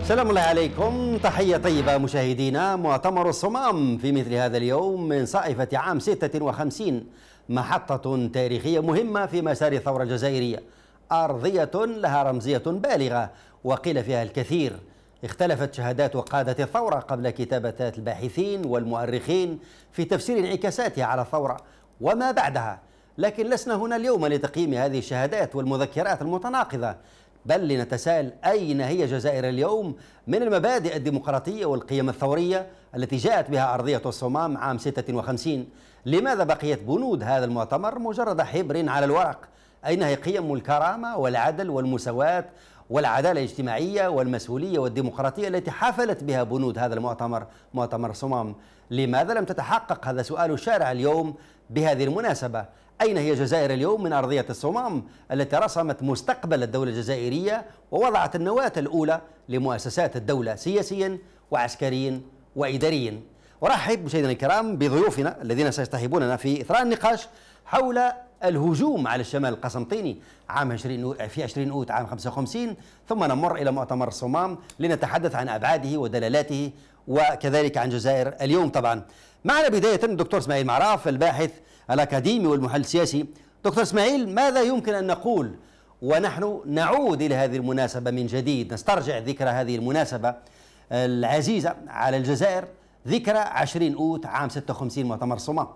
سلام الله عليكم، تحية طيبة مشاهدينا. مؤتمر الصمام في مثل هذا اليوم من صائفة عام 56 محطة تاريخية مهمة في مسار الثورة الجزائرية، أرضية لها رمزية بالغة وقيل فيها الكثير. اختلفت شهادات قادة الثورة قبل كتابات الباحثين والمؤرخين في تفسير انعكاساتها على الثورة وما بعدها، لكن لسنا هنا اليوم لتقييم هذه الشهادات والمذكرات المتناقضة، بل لنتساءل أين هي الجزائر اليوم من المبادئ الديمقراطية والقيم الثورية التي جاءت بها أرضية الصمام عام 56؟ لماذا بقيت بنود هذا المؤتمر مجرد حبر على الورق؟ أين هي قيم الكرامة والعدل والمساواة والعدالة الاجتماعية والمسؤولية والديمقراطية التي حافلت بها بنود هذا المؤتمر، مؤتمر الصمام؟ لماذا لم تتحقق؟ هذا سؤال الشارع اليوم بهذه المناسبة. أين هي الجزائر اليوم من أرضية الصمام التي رسمت مستقبل الدولة الجزائرية ووضعت النواة الأولى لمؤسسات الدولة سياسيا وعسكريا وإداريا؟ أرحب مشاهدينا الكرام بضيوفنا الذين سيصطحبوننا في إثراء النقاش حول الهجوم على الشمال القسنطيني في 20 أوت عام 55، ثم نمر إلى مؤتمر الصمام لنتحدث عن أبعاده ودلالاته وكذلك عن جزائر اليوم. طبعا معنا بداية الدكتور اسماعيل معراف، الباحث الأكاديمي والمحلل السياسي. دكتور اسماعيل، ماذا يمكن أن نقول ونحن نعود إلى هذه المناسبة من جديد، نسترجع ذكرى هذه المناسبة العزيزة على الجزائر، ذكرى 20 أوت عام 56 مؤتمر الصمام؟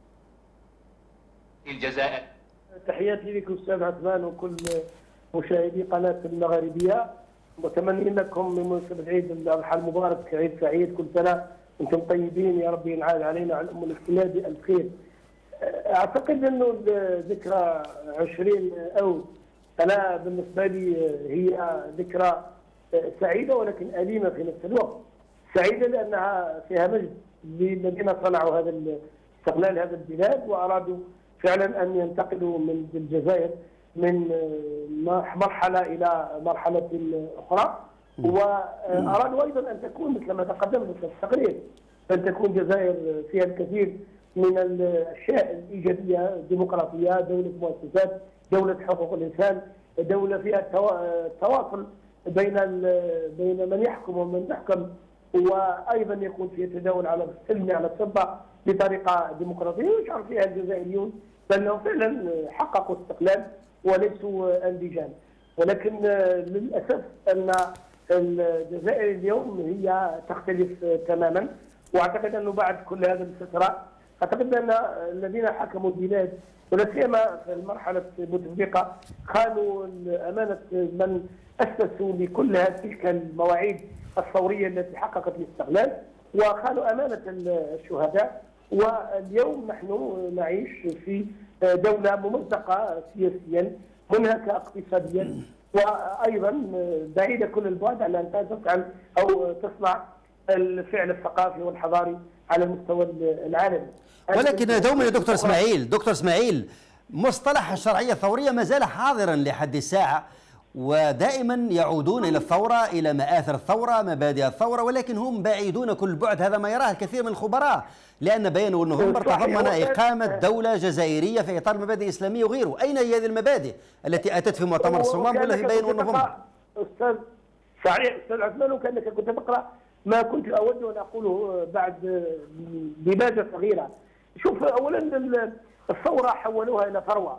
الجزائر. تحياتي لكم أستاذ عثمان وكل مشاهدي قناة المغاربية، متمنين لكم بمناسبة عيد الأضحى المبارك عيد سعيد، كل سنة وأنتم طيبين، يا رب ينعاد علينا على الأمة الإسلامية بألف خير. أعتقد أنه ذكرى 20 أوت أنا بالنسبة لي هي ذكرى سعيدة ولكن أليمة في نفس الوقت. سعيدة لأنها فيها مجد للذين صنعوا هذا استقلال هذا البلاد وأرادوا فعلا أن ينتقلوا من الجزائر من مرحلة إلى مرحلة أخرى، وأرادوا أيضا أن تكون مثل ما تقدمت في التقرير أن تكون الجزائر فيها الكثير من الأشياء الإيجابية، ديمقراطية، دولة مؤسسات، دولة حقوق الإنسان، دولة فيها التواصل بين من يحكم ومن يحكم، وأيضا يكون فيها تداول على السلم على السلطة بطريقة ديمقراطية، ويشعر فيها الجزائريون بأنهم فعلا حققوا استقلال وليسوا أنديجان. ولكن للأسف أن الجزائر اليوم هي تختلف تماما، واعتقد انه بعد كل هذا الفتره اعتقد ان الذين حكموا البلاد ولا سيما في مرحله بوتفليقه خانوا امانه من اسسوا لكل تلك المواعيد الثوريه التي حققت الاستقلال، وخانوا امانه الشهداء. واليوم نحن نعيش في دوله ممزقه سياسيا، منهكه اقتصاديا، وايضا بعيده كل البعد عن ان تفعل او تصنع الفعل الثقافي والحضاري على المستوى العالمي. ولكن دوما يا دكتور اسماعيل مصطلح الشرعيه الثوريه ما زال حاضرا لحد الساعه، ودائما يعودون الى الثوره، الى مآثر الثوره، مبادئ الثوره، ولكن هم بعيدون كل البعد. هذا ما يراه الكثير من الخبراء، لان بيان نوفمبر تضمن اقامه دوله جزائريه في اطار مبادئ اسلاميه وغيره. اين هي هذه المبادئ التي اتت في مؤتمر الصمام ولا في بيان نوفمبر؟ استاذ صحيح استاذ عثمان، وكانك كنت تقرا ما كنت اود ان اقوله بعد لماذا صغيره. شوف، اولا الثوره حولوها الى ثروه،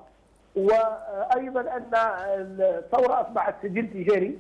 وايضا ان الثوره اصبحت سجل تجاري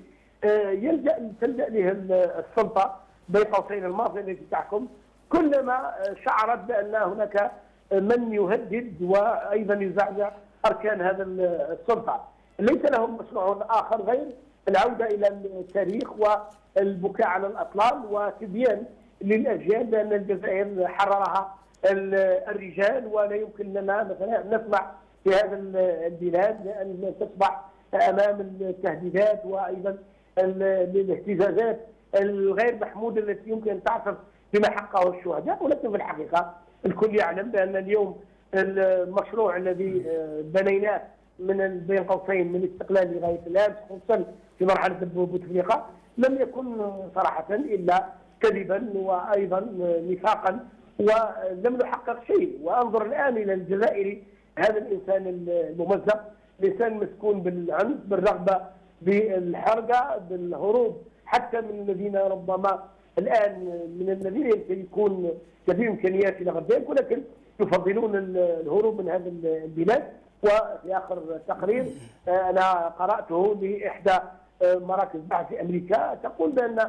تلجا له السلطه بين قوسين المافيا التي تحكم كلما شعرت بان هناك من يهدد وايضا يزعزع اركان هذا السلطه. ليس لهم مشروع اخر غير العوده الى التاريخ والبكاء على الاطلال وتبيان للاجيال بان الجزائر حررها الرجال، ولا يمكن لنا مثلا نسمح في هذا البلاد ان تصبح امام التهديدات وايضا الاهتزازات الغير محموده التي يمكن ان تعصف بما حققه الشهداء. ولكن في الحقيقه الكل يعلم بان اليوم المشروع الذي بنيناه من بين قوسين من استقلال لغايه الان، خصوصا في مرحله بوتفليقه، لم يكن صراحه الا كذبا وايضا نفاقا، ولم نحقق شيء. وانظر الان الى الجزائري، هذا الانسان الممزق، الانسان مسكون بالعنف، بالرغبه بالحرقه، بالهروب حتى من الذين ربما الان من الذين يكون لديهم امكانيات الى غد ذلك، ولكن يفضلون الهروب من هذه البلاد. وفي اخر تقرير انا قراته لاحدى مراكز بحث في امريكا تقول بان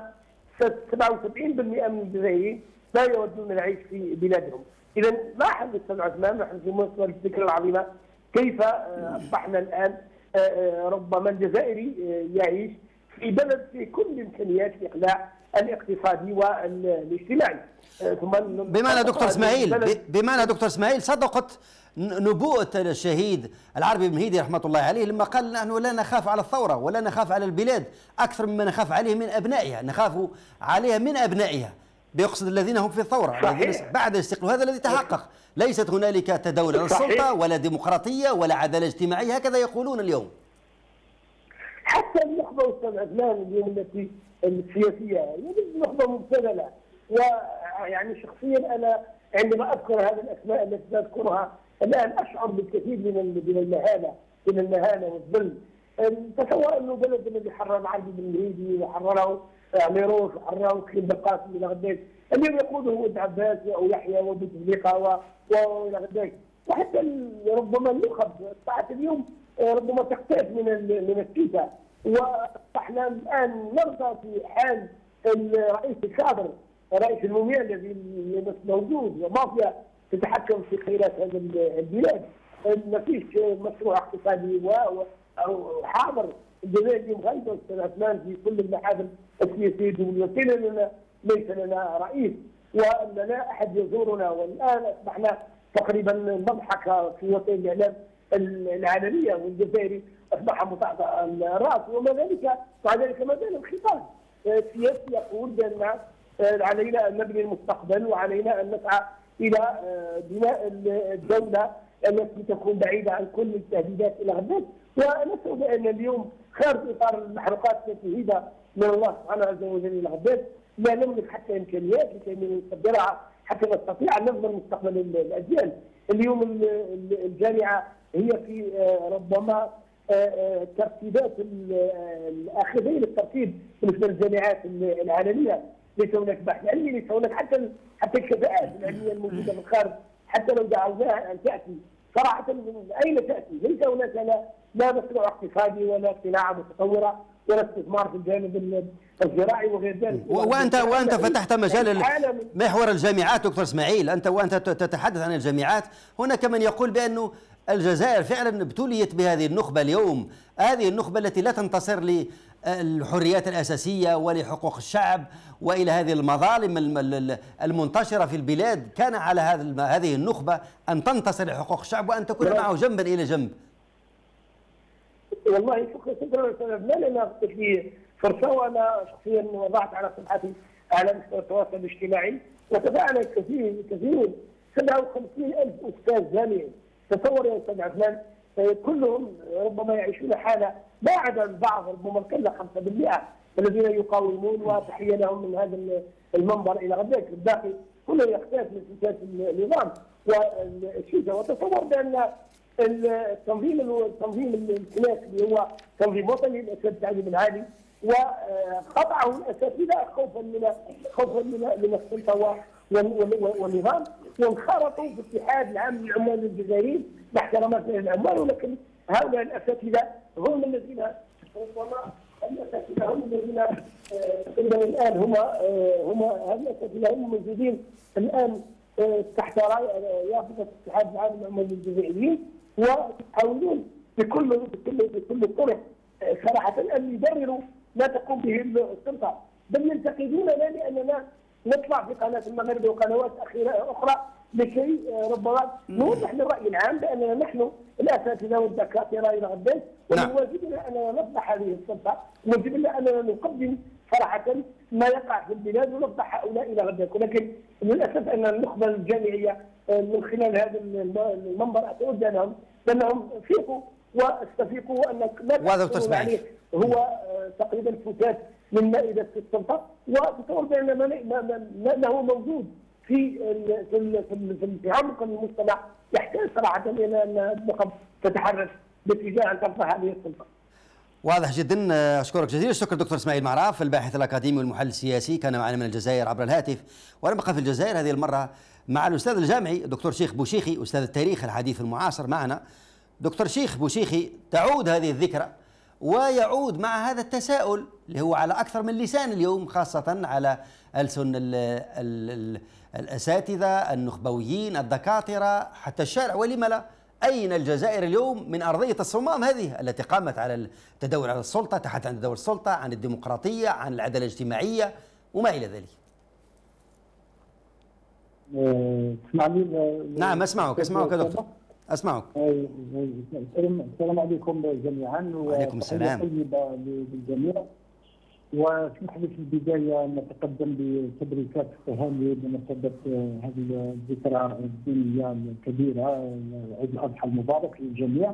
77% من الجزائريين لا يودون العيش في بلادهم. اذا لاحظ استاذ عثمان، نحن في مصر الفكره العظيمه كيف اصبحنا الان ربما الجزائري يعيش في بلد في كل الامكانيات الاقلاع الاقتصادي والاجتماعي. ثم بمعنى دكتور اسماعيل صدقت نبوءة الشهيد العربي بن مهيدي رحمة الله عليه لما قال نحن لا نخاف على الثورة ولا نخاف على البلاد أكثر مما نخاف عليه من أبنائها، نخاف عليها من أبنائها، بيقصد الذين هم في الثورة بعد الاستقلال. هذا الذي تحقق، ليست هنالك تداول على السلطة ولا ديمقراطية ولا عدالة اجتماعية، هكذا يقولون اليوم. حتى النخبة أستاذ عثمان اليوم التي السياسية نخبة مبتذلة، ويعني شخصيا أنا عندما أذكر هذه الأسماء التي تذكرها الآن أشعر بالكثير من المهانة والذل. تصور أنه بلد الذي حرر العربي بن مهيدي وحرره ميروش وحرره كريم بقاسم إلى غداك، اليوم يقوده ود عباس أو يحيى وبوتفليقة وإلى غداك، وحتى ربما النخب أصبحت اليوم ربما تقتات من السياسة. واحنا الآن نرضى في حال الرئيس الكادر رئيس المومياء الذي موجود ومافيا تتحكم في خيرات هذه البلاد. ما فيش مشروع اقتصادي وحاضر. الجزائر اليوم غايبه استاذ عثمان في كل المحافل السياسيه الدوليه، ليس لنا رئيس ولا لا احد يزورنا، والان اصبحنا تقريبا مضحكه في وسائل الاعلام العالميه، والجزائري اصبح مطعطع الراس. وما ذلك مع ذلك ما زال الخطاب السياسي يقول بان علينا ان نبني المستقبل وعلينا ان نسعى الى بناء الدوله التي تكون بعيده عن كل التهديدات الى غد. ونسال بان اليوم خارج اطار المحروقات التي هي من الله سبحانه عز وجل الى غد لا نملك حتى امكانيات لكي نقدرها حتى نستطيع ان نضمن مستقبل الاجيال. اليوم الجامعه هي في ربما ترتيبات الاخذين الترتيب بالنسبه للجامعات العالميه. ليس هناك بحث علمي، ليس هناك حتى الكفاءات العلميه الموجوده في الخارج، حتى لو دعوناها ان تاتي صراحه من اين تاتي؟ ليس هناك لا مشروع اقتصادي ولا صناعه متطوره ولا استثمار في الجانب الزراعي وغير ذلك. وانت فتحت مجال محور الجامعات دكتور اسماعيل، وانت تتحدث عن الجامعات. هناك من يقول بانه الجزائر فعلا ابتليت بهذه النخبه اليوم، هذه النخبه التي لا تنتصر للحريات الاساسيه ولحقوق الشعب والى هذه المظالم المنتشره في البلاد. كان على هذه النخبه ان تنتصر لحقوق الشعب وان تكون معه جنبا الى جنب. والله شكرا استاذ عثمان، انا اعطيت لي فرصه، وانا شخصيا وضعت على صفحتي على مستوى التواصل الاجتماعي وتابعنا كثيرون 57,000 استاذ جامعي. تصور يا استاذ عثمان كلهم ربما يعيشون حاله ما عدا البعض ربما القله 5% الذين يقاومون، وتحيه لهم من هذا المنبر الى غداك. الباقي كله يختلف من سياسه النظام والشيشه. وتصور بان التنظيم الكناس اللي هو تنظيم وطني الاسد تعليم العالي وقطعه الاساتذه خوفا من السلطه والنظام، وانخرطوا في الاتحاد العام للعمال الجزائريين مع احترامات للعمال. ولكن هؤلاء الاساتذه هم الذين ربما تقريبا الان هم هؤلاء الاساتذه هم موجودين الان تحت يافطه الاتحاد العام للعمال الجزائريين، ويحاولون بكل الطرق صراحه ان يبرروا ما تقوم به السلطه، بل ينتقدوننا لاننا نطلع في قناه المغرب وقنوات اخرى لكي ربما نوضح للراي العام باننا نحن الاساتذه والدكاتره الى غدا، ومن واجبنا اننا نفضح هذه السلطه، ومن واجبنا اننا نقدم صراحه ما يقع في البلاد ونفضح هؤلاء الى غدا. ولكن للاسف ان النخبه الجامعيه من خلال هذا المنبر اتوجه لهم بانهم فيقوا واستفيقوا، وان ما تقولون عليه هو تقريبا فتات من مائده السلطه، وتصور بان ما هو موجود في عمق المجتمع يحتاج صراحه الى ان النخب تتحرك باتجاه ان ترفع هذه السلطه. واضح جدا. أشكرك جزيل الشكر دكتور إسماعيل معراف، الباحث الأكاديمي والمحلل السياسي، كان معنا من الجزائر عبر الهاتف. ونبقى في الجزائر هذه المرة مع الأستاذ الجامعي دكتور شيخ بوشيخي، أستاذ التاريخ الحديث المعاصر معنا. دكتور شيخ بوشيخي، تعود هذه الذكرى ويعود مع هذا التساؤل اللي هو على أكثر من لسان اليوم، خاصة على ألسن الأساتذة النخبويين الدكاترة حتى الشارع، ولم لا؟ أين الجزائر اليوم من أرضية الصمام هذه التي قامت على التداول على السلطة، تحت عن تداول السلطة، عن الديمقراطية، عن العدالة الاجتماعية وما إلى ذلك؟ تسمعني؟ نعم أسمعك يا دكتور، أسمعك. السلام عليكم جميعا. وعليكم السلام. طيبة للجميع. واسمح لي في البداية نتقدم بتبريكات التهاني بمناسبة هذه الذكرى الدينية الكبيرة، عيد الأضحى المبارك للجميع.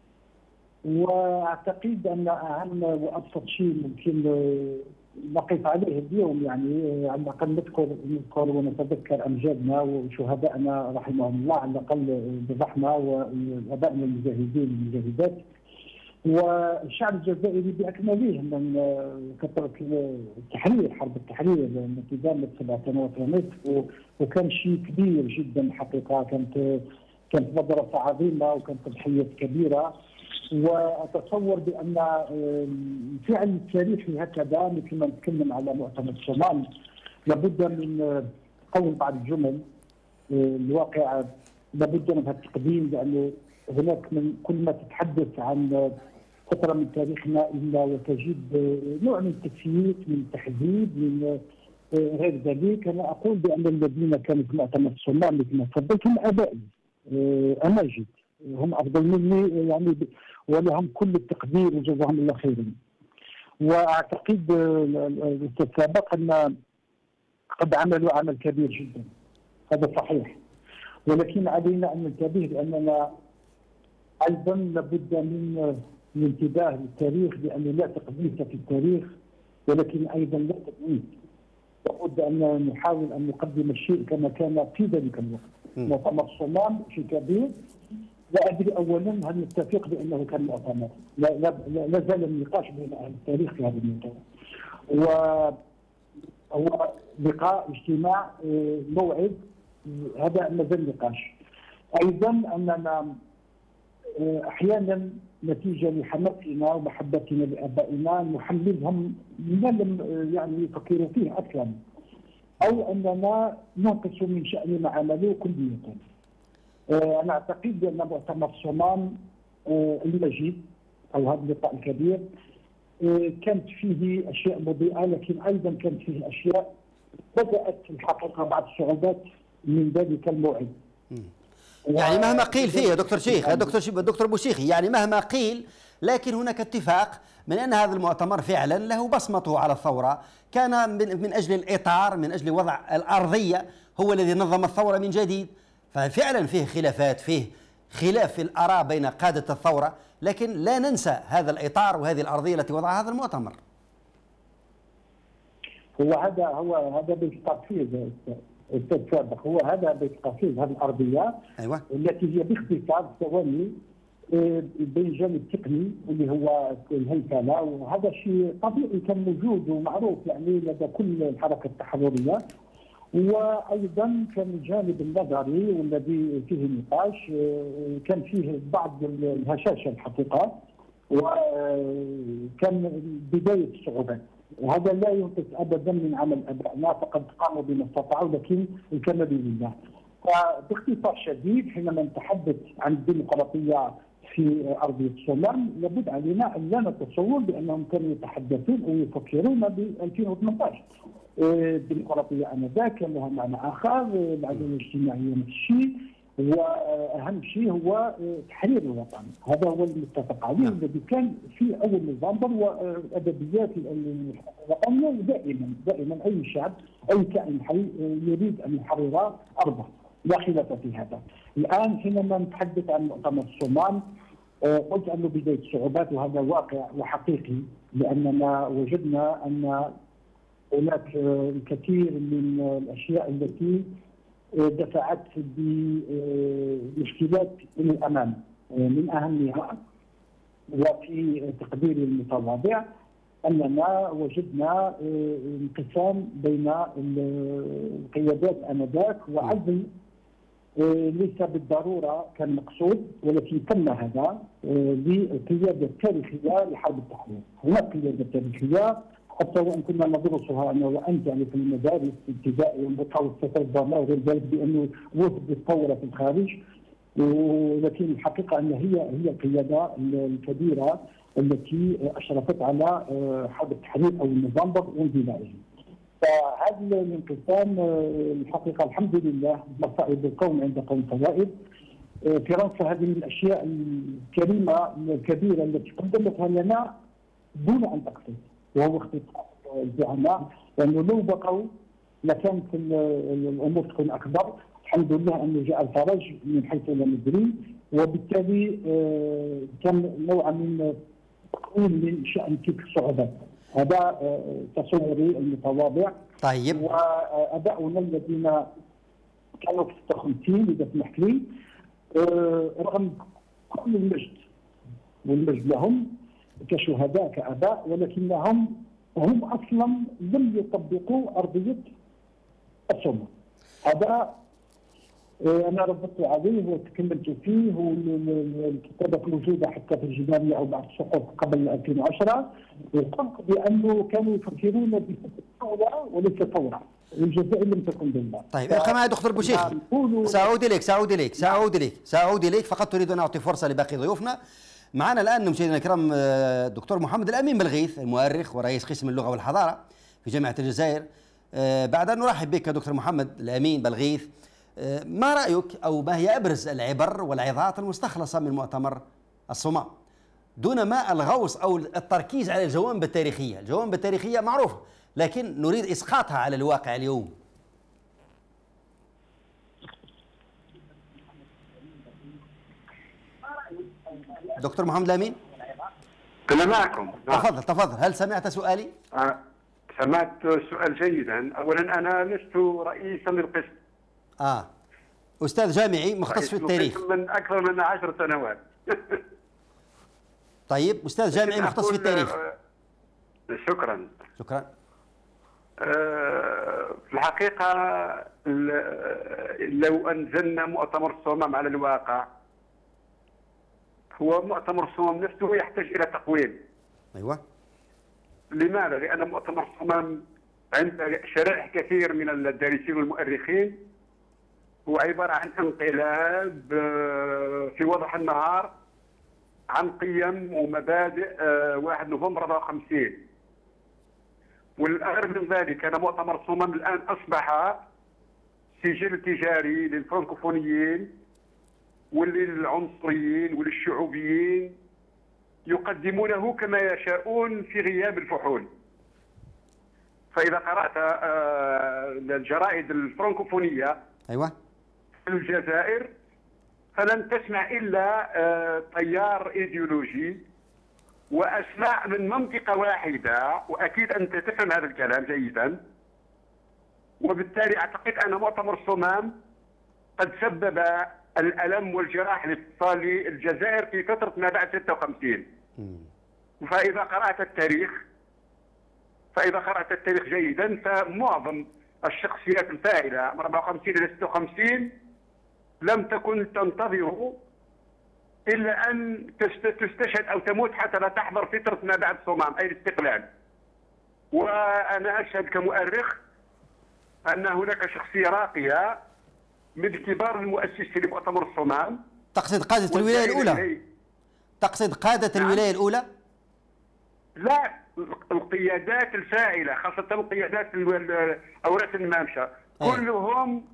وأعتقد أن أهم وأبسط شيء ممكن نقف عليه اليوم، يعني على الأقل نذكر ونتذكر أمجادنا وشهدائنا رحمهم الله على الأقل بالرحمة، وآبائنا المجاهدين والمجاهدات، والشعب الجزائري بأكمله من فترة التحرير، حرب التحرير التي دامت 7 سنوات ونصف، وكان شيء كبير جدا حقيقة. كانت مدرسة عظيمة وكانت تضحيات كبيرة. واتصور بان الفعل التاريخي هكذا مثل ما نتكلم على مؤتمر الصومال لابد من قول بعض الجمل. الواقع لابد من هذا التقديم، لانه هناك من كل ما تتحدث عن فتره من تاريخنا الا وتجد نوع من التسييس، من التحديد، من غير ذلك. انا اقول بان الذين كانوا في مؤتمر الصومال مثل ما تفضلت هم ابائي اماجد، هم افضل مني يعني، ولهم كل التقدير وجزاهم الله خيرا. واعتقد السابق ان قد عملوا عمل كبير جدا، هذا صحيح، ولكن علينا ان ننتبه لاننا ايضا لابد من الانتباه للتاريخ، لانه لا تقديس في التاريخ ولكن ايضا لا تدوير. لابد ان نحاول ان نقدم الشيء كما كان في ذلك الوقت. مؤتمر الصومال شيء كبير. لا ادري اولا هل نتفق بانه كان مؤتمر، لا زال النقاش بين اهل التاريخ في هذا الموضوع. وهو لقاء اجتماع موعد، هذا ما زال نقاش. ايضا اننا احيانا نتيجه لحماسنا ومحبتنا لابائنا نحملهم ما لم يعني يفكروا فيه اصلا، او اننا ننقص من شان ما عملوا كلية. انا اعتقد بان مؤتمر الصومال المجيد او هذا اللقاء الكبير كانت فيه اشياء مضيئه، لكن ايضا كانت فيه اشياء بدات في الحقيقه بعض الصعوبات من ذلك الموعد. يعني مهما قيل فيه يا دكتور شيخ، دكتور بوشيخي، يعني مهما قيل لكن هناك اتفاق من أن هذا المؤتمر فعلا له بصمته على الثورة، كان من أجل الإطار، من أجل وضع الأرضية، هو الذي نظم الثورة من جديد. ففعلا فيه خلافات، فيه خلاف في الآراء بين قادة الثورة، لكن لا ننسى هذا الإطار وهذه الأرضية التي وضعها هذا المؤتمر. هذا بالتفصيل استاذ سابق، هو هذا بالتفصيل هذه الأرضية. أيوة. التي هي باختصار ثواني بين الجانب التقني اللي هو الهيكله، وهذا شيء طبيعي كان موجود ومعروف يعني لدى كل الحركه التحرريه. وايضا كان الجانب النظري والذي فيه نقاش، كان فيه بعض الهشاشه الحقيقه، وكان بدايه الصعوبات. وهذا لا ينقص ابدا من عمل ابائنا، فقد قاموا بما استطاعوا، لكن الكمال لله. فباختصار شديد حينما نتحدث عن الديمقراطيه في ارضيه الصومال لابد علينا ان لا نتصور بانهم كانوا يتحدثون او يفكرون ب 2018. الديمقراطيه انذاك كان لها معنى اخر، العداله الاجتماعيه نفس الشيء، واهم شيء هو تحرير الوطن. هذا هو المتفق عليه الذي كان في اول نوفمبر، وادبيات الوطنيه دائما اي شعب اي كائن حي يريد ان يحرر ارضه، لا خلاف في هذا. الان حينما نتحدث عن مؤتمر الصومال قلت انه بدايه الصعوبات، وهذا واقع وحقيقي، لاننا وجدنا ان هناك الكثير من الاشياء التي دفعت بمشكلات الى الامام. من اهمها وفي تقديري المتواضع اننا وجدنا انقسام بين القيادات انذاك، وعزل ليس بالضروره كان مقصود، ولكن تم هذا للقياده التاريخيه لحرب التحرير. هناك قياده تاريخيه حتى وان كنا ندرسها انا وانت يعني في المدارس الابتدائيه والمتوسطه الضمائر وغير ذلك بانه وجد الثوره في الخارج، ولكن الحقيقه ان هي القياده الكبيره التي اشرفت على حرب التحرير او نوفمبر واندلاعه. فهذا الانقسام الحقيقه الحمد لله مصائب القوم عند قوم فوائد. فرنسا هذه من الاشياء الكريمه الكبيره التي قدمتها لنا دون ان تقصد، وهو اختصاص الزعماء، لانه لو بقوا لكانت الامور تكون اكبر. الحمد لله انه جاء الفرج من حيث لا ندري، وبالتالي كان نوعا من تقليل من شان تلك الصعوبات. هذا تصوري المتواضع. طيب. واباؤنا الذين كانوا في 56 اذا سمحت لي، رغم كل المجد والمجد لهم كشهداء كاباء، ولكنهم هم اصلا لم يطبقوا ارضيه الصومال. هذا انا ربطت عليه وتكلمت فيه، والكتابه موجوده حتى في الجداريه او بعض السقوط قبل 2010، وقلت بانه كانوا يفكرون بثوره وليس ثوره، والجزائر لم تكن دولة. طيب ابقى معي دكتور بوشيخ، سأعود إليك فقط أريد أن أعطي فرصة لباقي ضيوفنا. معنا الآن مشاهدينا الكرام الدكتور محمد الأمين بلغيث، المؤرخ ورئيس قسم اللغة والحضارة في جامعة الجزائر. بعد أن نرحب بك دكتور محمد الأمين بلغيث، ما رأيك أو ما هي أبرز العبر والعظات المستخلصة من مؤتمر الصمام دون ما الغوص أو التركيز على الجوانب التاريخية؟ الجوانب التاريخية معروفة، لكن نريد إسقاطها على الواقع اليوم. دكتور محمد الأمين، أنا معكم. تفضل. هل سمعت سؤالي؟ سمعت السؤال جيدا. أولا أنا لست رئيسا للقسم. أستاذ جامعي مختص في التاريخ من أكثر من 10 سنوات. طيب، أستاذ جامعي مختص في التاريخ. شكرا. في الحقيقة لو أنزلنا مؤتمر الصمام على الواقع، هو مؤتمر الصمام نفسه يحتاج إلى تقويم. أيوة. لماذا؟ لأن مؤتمر الصمام عند شرائح كثير من الدارسين والمؤرخين هو عبارة عن انقلاب في وضح النهار عن قيم ومبادئ 1 نوفمبر 54. والأغرب من ذلك أن مؤتمر الصمام الآن أصبح سجل تجاري للفرنكوفونيين وللعنصريين وللشعوبيين، يقدمونه كما يشاءون في غياب الفحول. فإذا قرأت الجرائد الفرنكوفونية أيوة في الجزائر فلن تسمع إلا تيار إيديولوجي وأسماء من منطقة واحدة، وأكيد أنت تفهم هذا الكلام جيدا. وبالتالي أعتقد أن مؤتمر الصمام قد سبب الألم والجراح لاتصال الجزائر في فترة ما بعد 56. فإذا قرأت التاريخ جيدا، فمعظم الشخصيات الفاعلة من 54 إلى 56 لم تكن تنتظر إلا أن تستشهد أو تموت حتى لا تحضر فترة ما بعد الصمام أي الاستقلال. وأنا أشهد كمؤرخ أن هناك شخصية راقية من كبار المؤسسين لمؤتمر الصمام. تقصد قادة الولاية الأولى؟ تقصد قادة الولاية الأولى؟ لا، القيادات الفاعلة، خاصة قيادات أوراق الممشى كلهم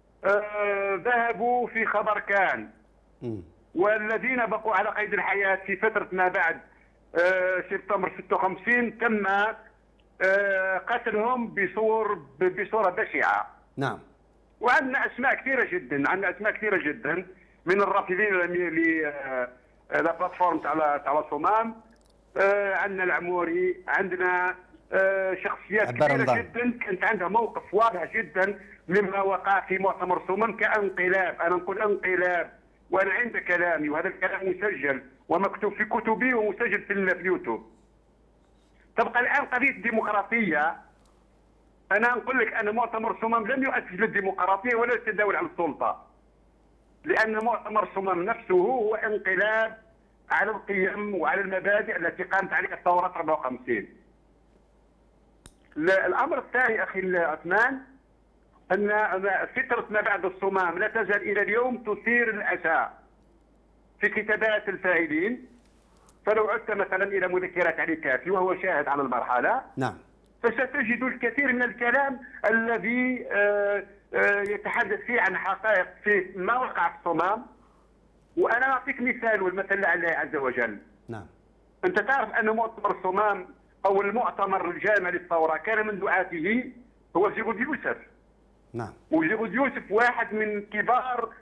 ذهبوا في خبركان. والذين بقوا على قيد الحياة في فترة ما بعد سبتمبر 56 تم قتلهم بصورة بشعة. نعم. وعندنا أسماء كثيرة جدا من الرافضين للبلاتفورم تاع صمام. عندنا العموري، عندنا شخصيات كثيرة جدا كانت عندها موقف واضح جدا مما وقع في مؤتمر صمام كانقلاب. أنا نقول انقلاب وأنا عند كلامي، وهذا الكلام مسجل ومكتوب في كتبي ومسجل في اليوتيوب. تبقى الان قضيه الديمقراطيه. انا نقول لك ان مؤتمر صمام لم يؤسس للديمقراطيه ولا للتداول على السلطه، لان مؤتمر صمام نفسه هو انقلاب على القيم وعلى المبادئ التي قامت عليها الثوره 54. الامر الثاني اخي عثمان ان فتره ما بعد الصمام لا تزال الى اليوم تثير الاسى في كتابات الفاعلين. فلو عدت مثلا الى مذكرات علي كافي وهو شاهد على المرحله، نعم، فستجد الكثير من الكلام الذي يتحدث فيه عن حقائق في ما وقع في الصمام. وانا اعطيك مثال والمثل لله عز وجل. نعم. انت تعرف ان مؤتمر الصمام او المؤتمر الجامع للثوره كان من دعاته هو جيغود يوسف. نعم. وجيغود يوسف واحد من كبار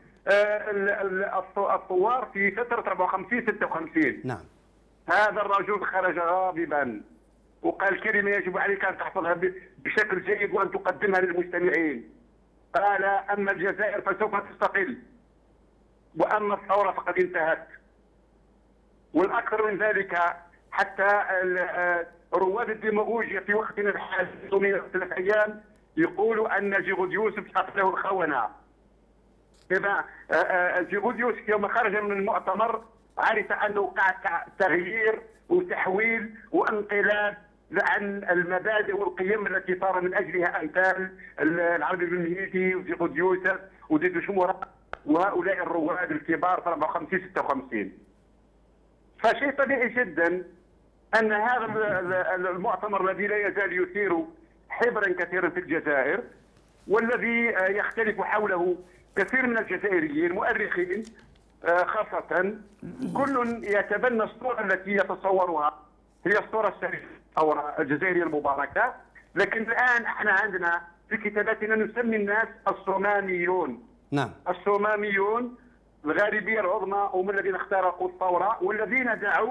الثوار في فتره 54 56. نعم. هذا الرجل خرج غاضبا وقال كلمه يجب عليك ان تحفظها بشكل جيد وان تقدمها للمستمعين. قال اما الجزائر فسوف تستقل واما الثوره فقد انتهت. والاكثر من ذلك حتى رواد الديمغوجيا في وقتنا الحالي من 3 ايام يقولوا ان جيغود يوسف قتله الخونه. إذا جيغود يوسف يوم خرج من المؤتمر عرف انه وقع تغيير وتحويل وانقلاب عن المبادئ والقيم التي صار من اجلها امثال العربي بن مهيدي وجيغود يوسف وديدو شموره وهؤلاء الرواد الكبار في 54 56. فشيء طبيعي جدا ان هذا المؤتمر الذي لا يزال يثير حبرا كثيرا في الجزائر والذي يختلف حوله كثير من الجزائريين مؤرخين خاصة كل يتبنى الصورة التي يتصورها هي الصورة الشريفة الثورة الجزائرية المباركة. لكن الآن احنا عندنا في كتاباتنا نسمي الناس الصماميون. نعم. الصماميون الغالبية العظمى هم الذين اخترقوا الثورة والذين دعوا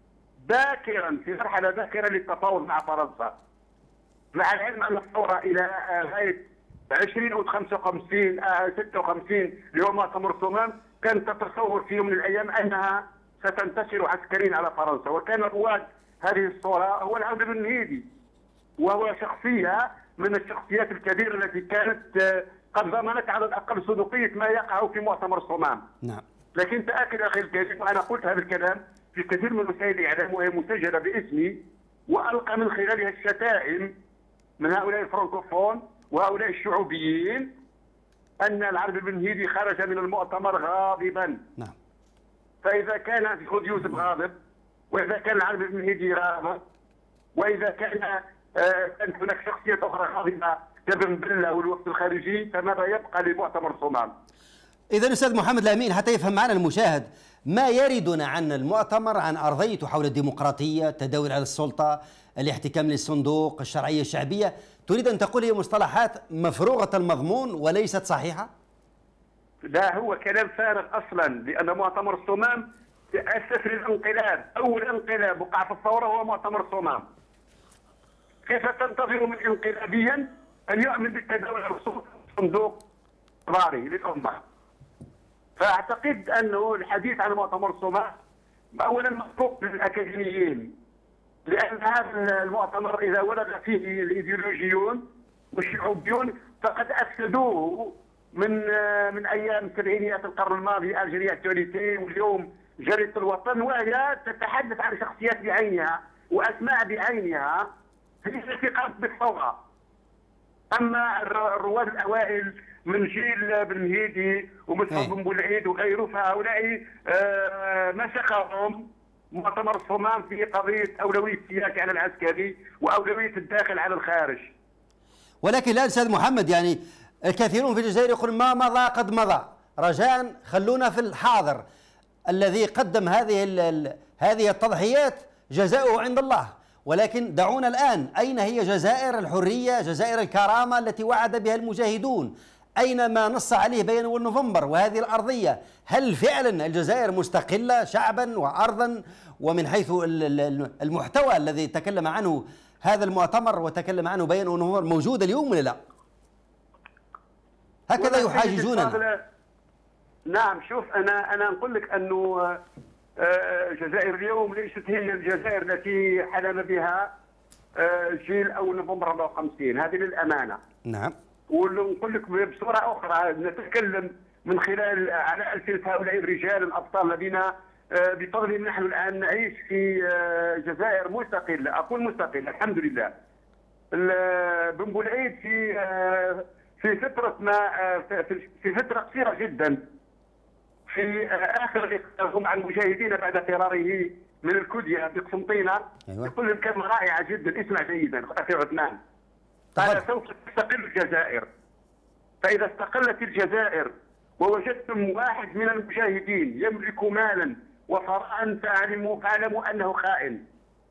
باكرا في مرحلة باكرة للتفاوض مع فرنسا. مع العلم أن الثورة إلى غاية 20 أو 55 56 اللي هو مؤتمر الصمام كانت تتصور في يوم من الأيام أنها ستنتصر عسكريا على فرنسا. وكان رواد هذه الصورة هو العبد بن مهيدي وهو شخصية من الشخصيات الكبيرة التي كانت قد ضمنت على الأقل صدوقية ما يقع في مؤتمر الصمام. نعم. لكن تأكد أخي الكريم وأنا قلت هذا الكلام في كثير من وسائل الإعلام وهي مسجلة باسمي وألقى من خلالها الشتائم من هؤلاء الفرنكوفون وهؤلاء الشعوبيين أن العربي بن مهيدي خرج من المؤتمر غاضبا. نعم. فإذا كان جيغود يوسف غاضب وإذا كان العربي بن مهيدي غاضب وإذا كانت هناك شخصية أخرى غاضبة كابن بلة والوفد الخارجي فماذا يبقى لمؤتمر الصمام؟ إذا أستاذ محمد الأمين حتى يفهم معنا المشاهد ما يردنا عن المؤتمر عن أرضيته حول الديمقراطية، التداول على السلطة، الاحتكام للصندوق، الشرعية الشعبية، تريد أن تقول هي مصطلحات مفروغة المضمون وليست صحيحة؟ لا، هو كلام فارغ أصلا، لأن مؤتمر الصمام تأسس للانقلاب. أول انقلاب وقع في الثورة هو مؤتمر الصمام. كيف تنتظر من انقلابيا أن يؤمن بالتداول على الصندوق ضاري للأمة؟ فأعتقد أنه الحديث عن مؤتمر الصمام أولا مطروق للأكاديميين، لأن هذا المؤتمر إذا ولد فيه الإيديولوجيون والشعوبيون فقد أفسدوه من أيام سبعينيات القرن الماضي الجزائرية التونسية واليوم جريدة الوطن، وهي تتحدث عن شخصيات بعينها وأسماء بعينها هي التي قامت بالثورة. أما الرواد الأوائل من جيل بن مهيدي ومصعب بن بولعيد وغيره فهؤلاء مسخهم مؤتمر الصمام في قضية أولوية السياسة على العسكري وأولوية الداخل على الخارج. ولكن الآن أستاذ محمد يعني الكثيرون في الجزائر يقول ما مضى قد مضى، رجاء خلونا في الحاضر. الذي قدم هذه التضحيات جزاؤه عند الله، ولكن دعونا الآن، أين هي جزائر الحرية، جزائر الكرامة التي وعد بها المجاهدون؟ أين ما نص عليه بيان نوفمبر وهذه الأرضية؟ هل فعلا الجزائر مستقلة شعبا وأرضا ومن حيث المحتوى الذي تكلم عنه هذا المؤتمر وتكلم عنه بيان نوفمبر موجود اليوم ولا لا؟ هكذا يحاججوننا. نعم، شوف أنا نقول لك أنه الجزائر اليوم ليست هي الجزائر التي حلم بها جيل أو نوفمبر 54، هذه للأمانة. نعم. ونقول لك بصورة أخرى، نتكلم من خلال على ألسنة هؤلاء الرجال الأبطال الذين بفضلهم نحن الآن نعيش في جزائر مستقلة، أقول مستقلة الحمد لله. بن بولعيد في فترة في فترة قصيرة جدا، في آخر لقائه مع المجاهدين بعد فراره من الكدية بقسنطينة، يقول لهم كلمة رائعة جدا، اسمع جيدا أخي عثمان. قال: سوف تستقل الجزائر، فإذا استقلت الجزائر ووجدتم واحد من المجاهدين يملك مالا وثراء فاعلموا أنه خائن.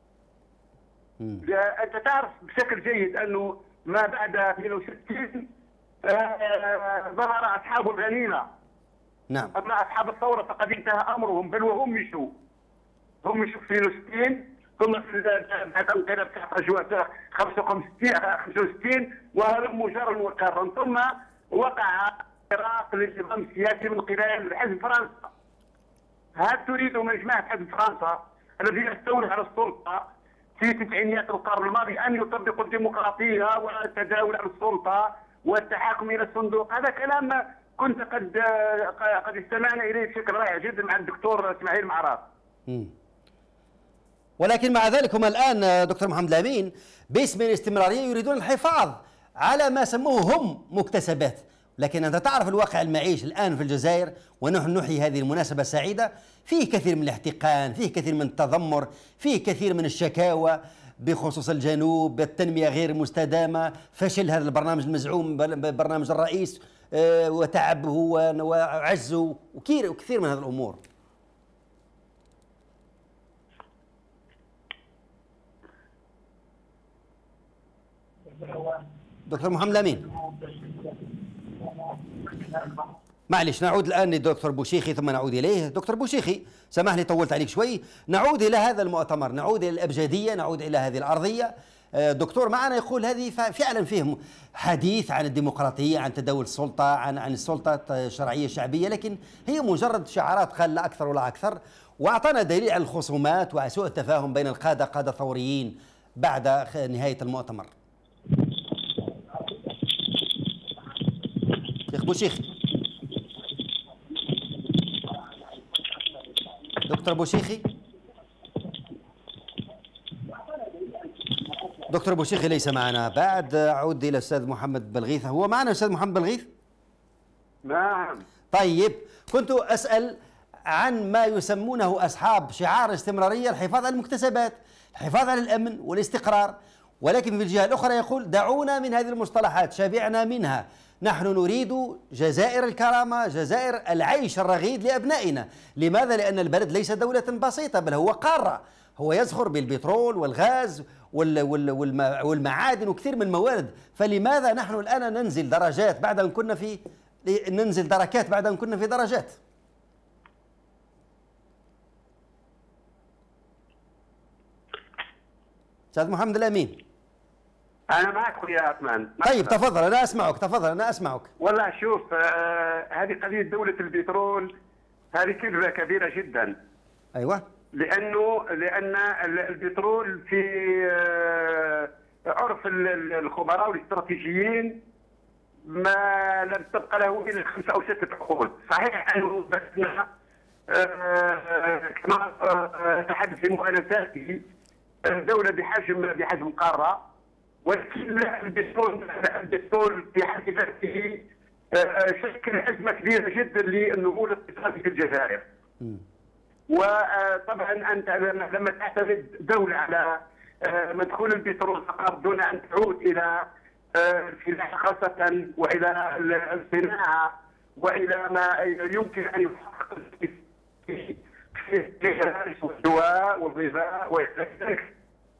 أنت تعرف بشكل جيد أنه ما بعد 62 ظهر أصحاب الغنيمة. نعم. أما أصحاب الثورة فقد انتهى أمرهم، بل وهم مشوا في 62، ثم بعد انقلاب تحت أجواء 65 وهلموا جرا وكرا، ثم وقع اختراق للنظام السياسي من قبل حزب فرنسا. هل تريد من جماعة حزب فرنسا الذي يستولي على السلطة في تسعينيات القرن الماضي أن يطبقوا الديمقراطية والتداول على السلطة والتحاكم إلى الصندوق؟ هذا كلام كنت قد استمعنا إليه بشكل رائع جدا مع الدكتور اسماعيل معراف. ولكن مع ذلك هم الآن دكتور محمد الأمين باسم الاستمرارية يريدون الحفاظ على ما سموه هم مكتسبات، لكن أنت تعرف الواقع المعيشي الآن في الجزائر، ونحن نحيي هذه المناسبة السعيدة، فيه كثير من الاحتقان، فيه كثير من التذمر، فيه كثير من الشكاوى بخصوص الجنوب، التنمية غير مستدامة، فشل هذا البرنامج المزعوم برنامج الرئيس وتعبه وعجزه وكثير من هذه الأمور. دكتور محمد الأمين، معلش نعود الآن للدكتور بوشيخي ثم نعود إليه. دكتور بوشيخي سامحني طولت عليك شوي، نعود إلى هذا المؤتمر، نعود إلى الأبجدية، نعود إلى هذه الأرضية. دكتور معنا يقول هذه فعلا فيه حديث عن الديمقراطية، عن تداول السلطة، عن السلطة الشرعية الشعبية، لكن هي مجرد شعارات قال لا أكثر ولا أكثر، وأعطانا دليل على الخصومات وسوء التفاهم بين قادة ثوريين بعد نهاية المؤتمر. شيخ بوشيخي، دكتور بوشيخي، دكتور بوشيخي ليس معنا بعد. أعود إلى الأستاذ محمد بلغيث، هو معنا أستاذ محمد بلغيث؟ نعم. طيب، كنت أسأل عن ما يسمونه أصحاب شعار الاستمرارية الحفاظ على المكتسبات، الحفاظ على الأمن والاستقرار، ولكن في الجهة الأخرى يقول دعونا من هذه المصطلحات، شبعنا منها، نحن نريد جزائر الكرامة، جزائر العيش الرغيد لأبنائنا. لماذا؟ لأن البلد ليس دولة بسيطة، بل هو قارة، هو يزخر بالبترول والغاز والمعادن وكثير من الموارد. فلماذا نحن الآن ننزل درجات بعد أن كنا في ننزل دركات بعد أن كنا في درجات؟ أستاذ محمد الأمين، أنا معك يا عثمان. طيب تفضل، أنا أسمعك، تفضل أنا أسمعك. والله شوف، هذه قضية دولة البترول هذه كذبة كبيرة جدا. أيوة. لأن البترول في عرف الخبراء والاستراتيجيين ما لم تبقى له إلا 5 أو 6 عقود. صحيح أنه بلدنا كما تحدث في مؤلفاته دولة بحجم قارة، ولكن البترول في حد ذاته شكل أزمة كبيرة جدا للنمو الاقتصادي في الجزائر. وطبعا أنت لما تعتمد دولة على مدخول البترول فقط دون أن تعود إلى الفلاحة خاصة وإلى الصناعة وإلى ما يمكن أن يحقق في الغاز والدواء والغذاء وإلى ذلك،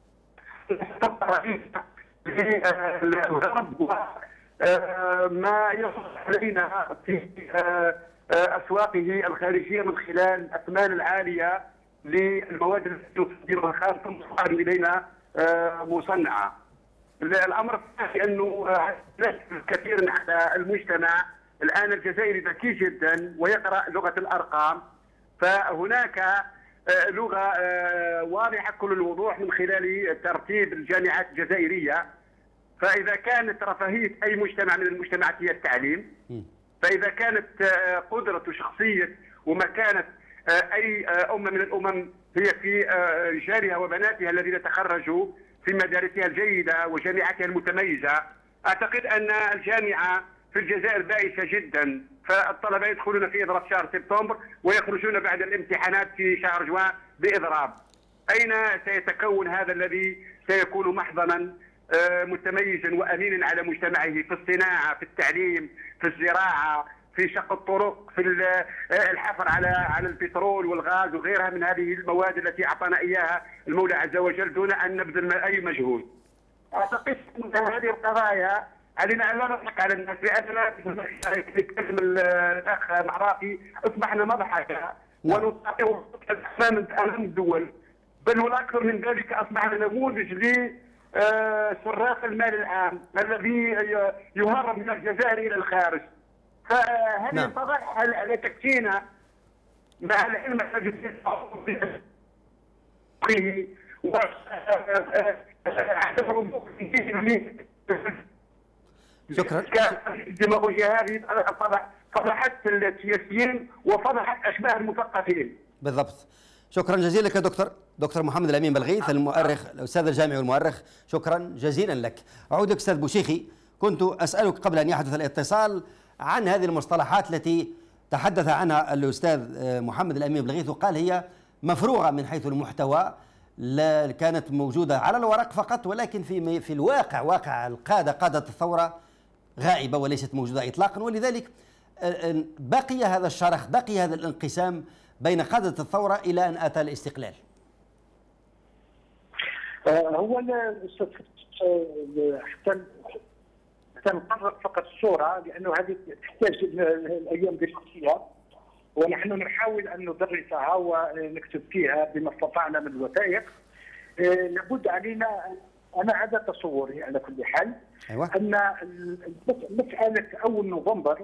للغرب وما يصل علينا في أسواقه الخارجية من خلال الأثمان العالية للمواد التي تصدرها الخارج ثم تصدر إلينا مصنعة. الأمر الثاني أنه كثيرا على المجتمع الآن الجزائري ذكي جدا ويقرأ لغة الأرقام، فهناك لغه واضحه كل الوضوح من خلال ترتيب الجامعات الجزائريه. فاذا كانت رفاهيه اي مجتمع من المجتمعات هي التعليم، فاذا كانت قدره وشخصيه ومكانه اي امه من الامم هي في رجالها وبناتها الذين تخرجوا في مدارسها الجيده وجامعاتها المتميزه، اعتقد ان الجامعه في الجزائر بائسه جدا. فالطلبه يدخلون في اضراب شهر سبتمبر ويخرجون بعد الامتحانات في شهر جوان باضراب. اين سيتكون هذا الذي سيكون محضنا متميزا وامينا على مجتمعه في الصناعه، في التعليم، في الزراعه، في شق الطرق، في الحفر على البترول والغاز وغيرها من هذه المواد التي اعطانا اياها المولى عز وجل دون ان نبذل اي مجهود. اعتقد ان هذه القضايا علينا ان لا نضحك على الناس، لاننا يتكلم الاخ معراقي اصبحنا مضحكه ونطالع امام الدول، بل والاكثر من ذلك اصبحنا نموذج لسراق المال العام الذي يهرب من الجزائر الى الخارج. فهذه الفضائح لا تكفينا مع العلم شكرا. الديمقراطيه هذه فضحت السياسيين وفضحت اشباه المثقفين. بالضبط. شكرا جزيلا لك دكتور محمد الامين بلغيث، المؤرخ الاستاذ الجامعي والمؤرخ، شكرا جزيلا لك. اعود لك استاذ بوشيخي، كنت اسالك قبل ان يحدث الاتصال عن هذه المصطلحات التي تحدث عنها الاستاذ محمد الامين بلغيث وقال هي مفروغه من حيث المحتوى، لا كانت موجوده على الورق فقط، ولكن في الواقع، واقع قاده الثوره غائبه وليست موجوده اطلاقا. ولذلك بقي هذا الشرخ، بقي هذا الانقسام بين قاده الثوره الى ان اتى الاستقلال. هو حتى نقرب فقط الصوره، لانه هذه تحتاج الايام دراسيه ونحن نحاول ان ندرسها ونكتب فيها بما استطعنا من الوثائق. لابد علينا، انا هذا تصوري على كل حال، أيوة. ان مساله اول نوفمبر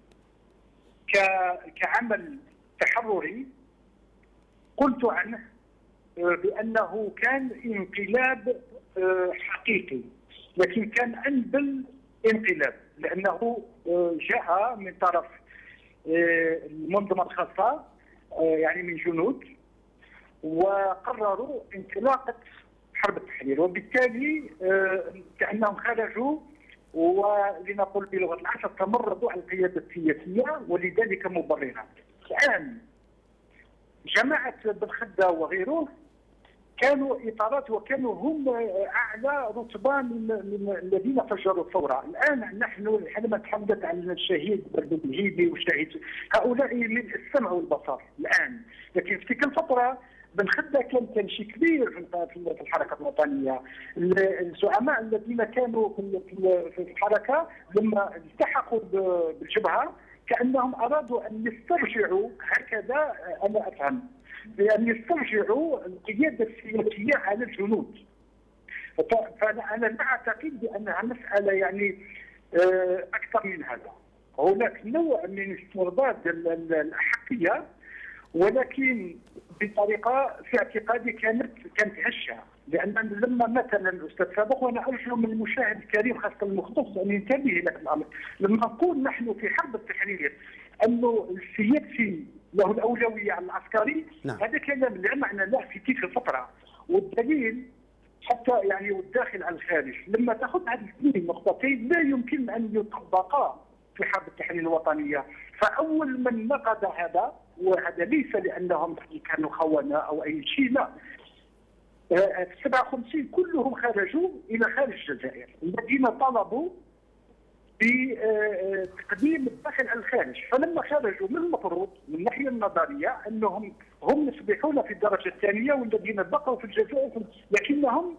كعمل تحرري قلت عنه بانه كان انقلاب حقيقي، لكن كان انبل انقلاب، لانه جاء من طرف المنظمه الخاصه يعني من جنود، وقرروا انطلاقه حرب التحرير، وبالتالي كانهم خرجوا ولنقول بلغه العصر تمردوا على القياده السياسيه ولذلك مبررات. الان جماعه بن خده وغيره كانوا اطارات وكانوا هم اعلى رتبه من الذين فجروا الثوره. الان نحن حينما نتحدث عن الشهيد بردو الهيدي والشهيد، هؤلاء من السمع والبصر الان، لكن في تلك الفتره بن خده كان شيء كبير في الحركه الوطنيه. الزعماء الذين كانوا في الحركه لما التحقوا بالجبهه كانهم ارادوا ان يسترجعوا، هكذا انا افهم، بأن يسترجعوا القيادة السياسية على الجنود. فأنا لا أعتقد بأنها مسألة يعني أكثر من هذا. هناك نوع من استرداد الأحقية، ولكن بطريقة في اعتقادي كانت هشة، لأن لما مثلا الأستاذ سابق، وأنا أرجو من المشاهد الكريم خاصة المختص أن ينتبه لك الأمر، لما نقول نحن في حرب التحرير أنه السياسي له الأولوية على العسكري، نعم. هذا كلام لا معنى له في تلك الفترة، والدليل حتى يعني والداخل على الخارج، لما تأخذ هذه الاثنين نقطتين لا يمكن أن يطبقا في حرب التحرير الوطنية. فأول من نقد هذا، وهذا ليس لأنهم كانوا خونة أو أي شيء، لا، في 57 كلهم خرجوا إلى خارج الجزائر، الذين طلبوا بتقديم الداخل على الخارج. فلما خرجوا من المفروض من الناحيه النظريه انهم هم يصبحون في الدرجه الثانيه، والذين بقوا في الجزائر لكنهم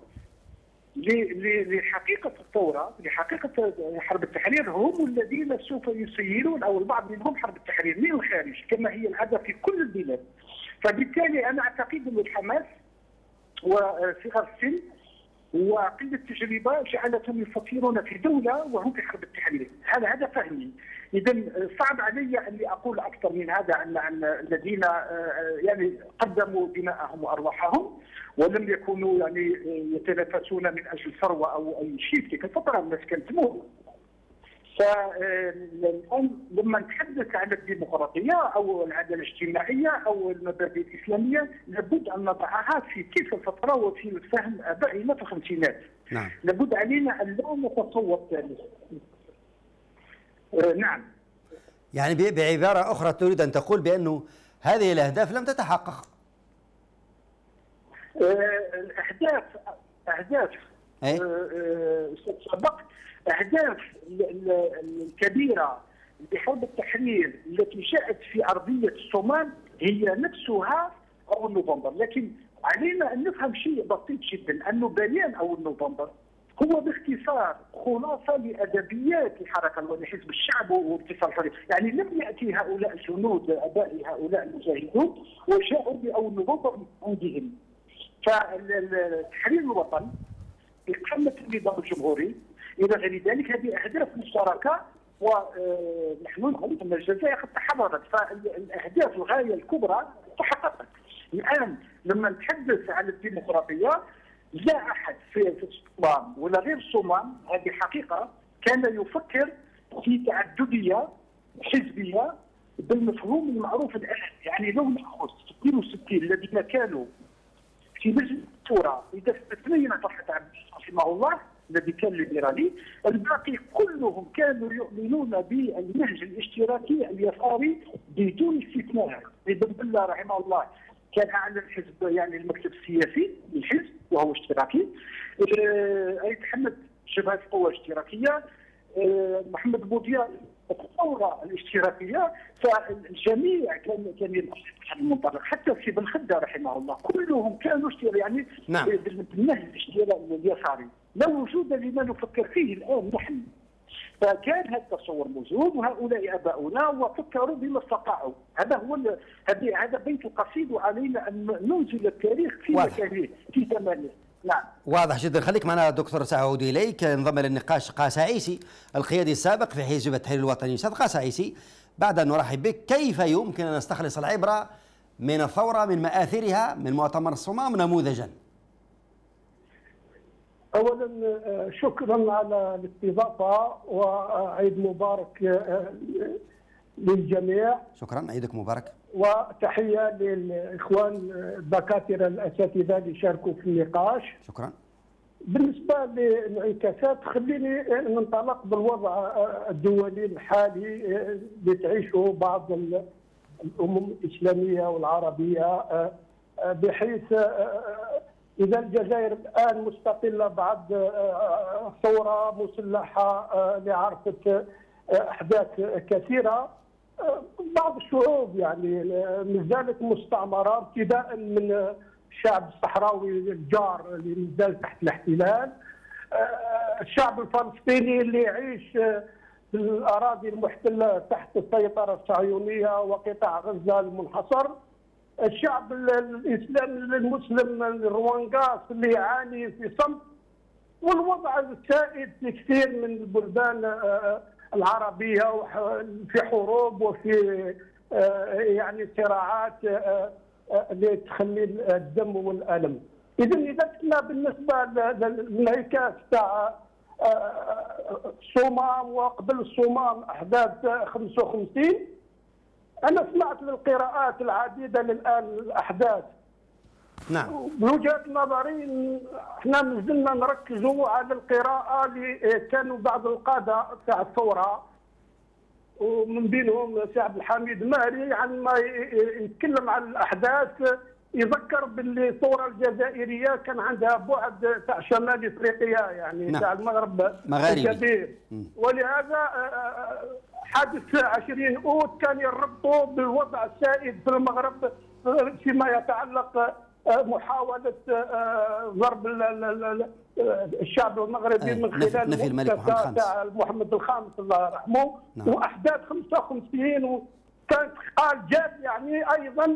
لحقيقه الثوره، لحقيقه حرب التحرير، هم الذين سوف يسيرون او البعض منهم حرب التحرير من الخارج كما هي العاده في كل البلاد. فبالتالي انا اعتقد ان الحماس وصغار السن وقله التجربه جعلتهم يفكرون في دوله وهم في حرب التحرير. هذا فهمي. اذا صعب علي اني اقول اكثر من هذا عن الذين يعني قدموا دماءهم وارواحهم ولم يكونوا يعني يتنافسون من اجل ثروه او اي شيء في تلك الفتره. الناس كانت تموت. فالان لما نتحدث عن الديمقراطيه او العداله الاجتماعيه او المبادئ الاسلاميه لابد ان نضعها في تلك الفتره وفي فهم ابائنا في الخمسينات. نعم. لابد علينا ان لا نتصور ذلك. نعم. يعني بعبارة أخرى تريد أن تقول بأنه هذه الأهداف لم تتحقق. أهداف سبق أهداف الكبيرة لحرب التحرير التي جاءت في أرضية الصومال هي نفسها أول نوفمبر، لكن علينا أن نفهم شيء بسيط جدا أنه بيان أول نوفمبر هو باختصار خلاصه لادبيات الحركه الوطنيه حزب الشعب واتصال الحريه، يعني لم ياتي هؤلاء الجنود اباء هؤلاء المجاهدون وجاءوا باول نوفمبر من عندهم. فتحرير الوطن، اقامه النظام الجمهوري، الى غير ذلك هذه اهداف مشتركه ونحن نعرف ان الجزائر قد تحررت، فالاهداف الغايه الكبرى تحققت. الان لما نتحدث عن الديمقراطيه لا احد في الصومال ولا غير الصومال، هذه حقيقه، كان يفكر في تعدديه حزبيه بالمفهوم المعروف الان. يعني لو ناخذ 62 الذين كانوا في مجلس الشورى اذا استثنينا فرحه عبد رحمه الله الذي كان ليبرالي، الباقي كلهم كانوا يؤمنون بالنهج الاشتراكي اليساري بدون استثناء. ابن بالله رحمه الله كان اعلن الحزب يعني المكتب السياسي للحزب وهو اشتراكي. ايت حمد شبهه قوه اشتراكيه. محمد بوذيا الثوره الاشتراكيه. فالجميع كان ينصح المنطلق، حتى في بن خده رحمه الله كلهم كانوا يعني نعم. بالنهج الاشتراكي اليساري لا وجود لما نفكر فيه الان نحن. فكان هذا التصور موجود وهؤلاء اباؤنا وفكروا بما استطاعوا. هذا بيت القصيد وعلينا ان ننزل التاريخ في مكانه في زمانه. نعم. واضح جدا. خليك معنا دكتور، سأعود اليك. انضم للنقاش قاس عيسي القيادي السابق في حزب التحرير الوطني. استاذ قاس عيسي، بعد ان نرحب بك، كيف يمكن ان نستخلص العبره من الثوره من مآثرها من مؤتمر الصمام نموذجا؟ اولا شكرا على الاستضافه وعيد مبارك للجميع. شكرا، عيدك مبارك. وتحيه للاخوان الدكاتره الاساتذه اللي شاركوا في النقاش. شكرا. بالنسبه للانعكاسات خليني ننطلق بالوضع الدولي الحالي اللي تعيشه بعض الامم الاسلاميه والعربيه، بحيث إذا الجزائر الآن مستقلة بعد ثورة مسلحة لعرفة أحداث كثيرة، بعض الشعوب يعني مازالت مستعمرة، ابتداء من الشعب الصحراوي الجار اللي مازال تحت الاحتلال، الشعب الفلسطيني اللي يعيش في الأراضي المحتلة تحت السيطرة الصهيونية وقطاع غزة المنحصر، الشعب الاسلامي المسلم الروانغاس اللي يعاني في صمت، والوضع السائد في كثير من البلدان العربيه في حروب وفي يعني صراعات اللي تخلي الدم والالم. اذا كنا بالنسبه للانعكاس تاع الصومال وقبل الصومال احداث 55، أنا سمعت القراءات العديدة للآن الأحداث. نعم. بوجهة نظري احنا مازلنا نركزوا على القراءة اللي كانوا بعض القادة تاع الثورة، ومن بينهم سي عبد الحميد ماهري، عندما يتكلم عن الأحداث يذكر باللي الثورة الجزائرية كان عندها بعد تاع شمال افريقيا، يعني تاع المغرب الكبير، ولهذا حادث 20 أوت كان يربطوا بالوضع السائد في المغرب فيما يتعلق محاولة ضرب الشعب المغربي من خلال نفي الملك محمد الخامس الله يرحمه. نعم. وأحداث 55 وكانت قال جاد يعني أيضا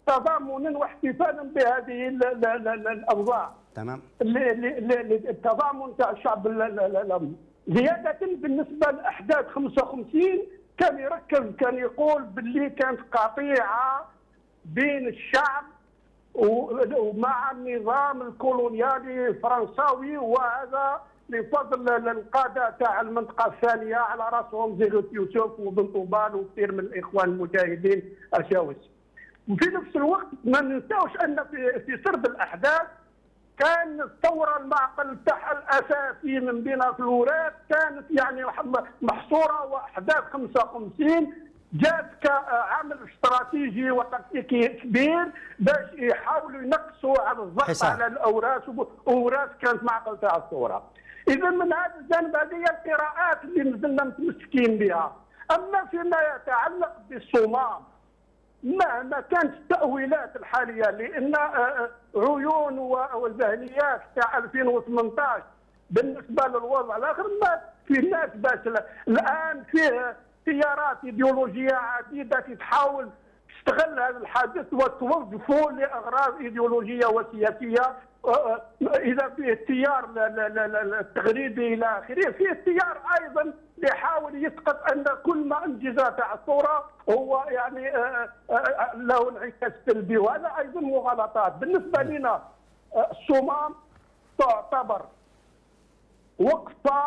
تضامنا واحتفالا بهذه الاوضاع. تمام. التضامن تاع الشعب. زياده بالنسبه لاحداث 55 كان يركز، كان يقول باللي كانت قطيعه بين الشعب ومع النظام الكولونيالي الفرنساوي، وهذا بفضل القاده تاع المنطقه الثانيه على راسهم زيغوت يوسف وبن طوبال وكثير من الاخوان المجاهدين الشاوس. وفي نفس الوقت ما ننساوش ان في سرد الاحداث كان الثوره المعقل تاعها الاساسي من بين في الوراث كانت يعني محصوره، واحداث 55 جات كعمل استراتيجي وتكتيكي كبير باش يحاولوا ينقصوا على الضغط على الاوراس، واوراس كانت معقل تاع الثوره. اذا من هذا الجانب هذه هي القراءات اللي مازلنا متمسكين بها. اما فيما يتعلق بالصمام مهما كانت التأويلات الحالية، لأن عيون والذهنيات تاع 2018 بالنسبة للوضع الآخر ما فيناش باش الآن فيه تيارات إيديولوجية عديدة تحاول تستغل هذا الحادث وتوظفه لأغراض إيديولوجية وسياسية. إذا فيه التيار التغريبي إلى آخره، فيه التيار أيضا يحاول يسقط ان كل ما انجز تاع الثوره هو يعني له انعكاس سلبي، وهذا ايضا مغالطات. بالنسبه لنا الصمام تعتبر وقفه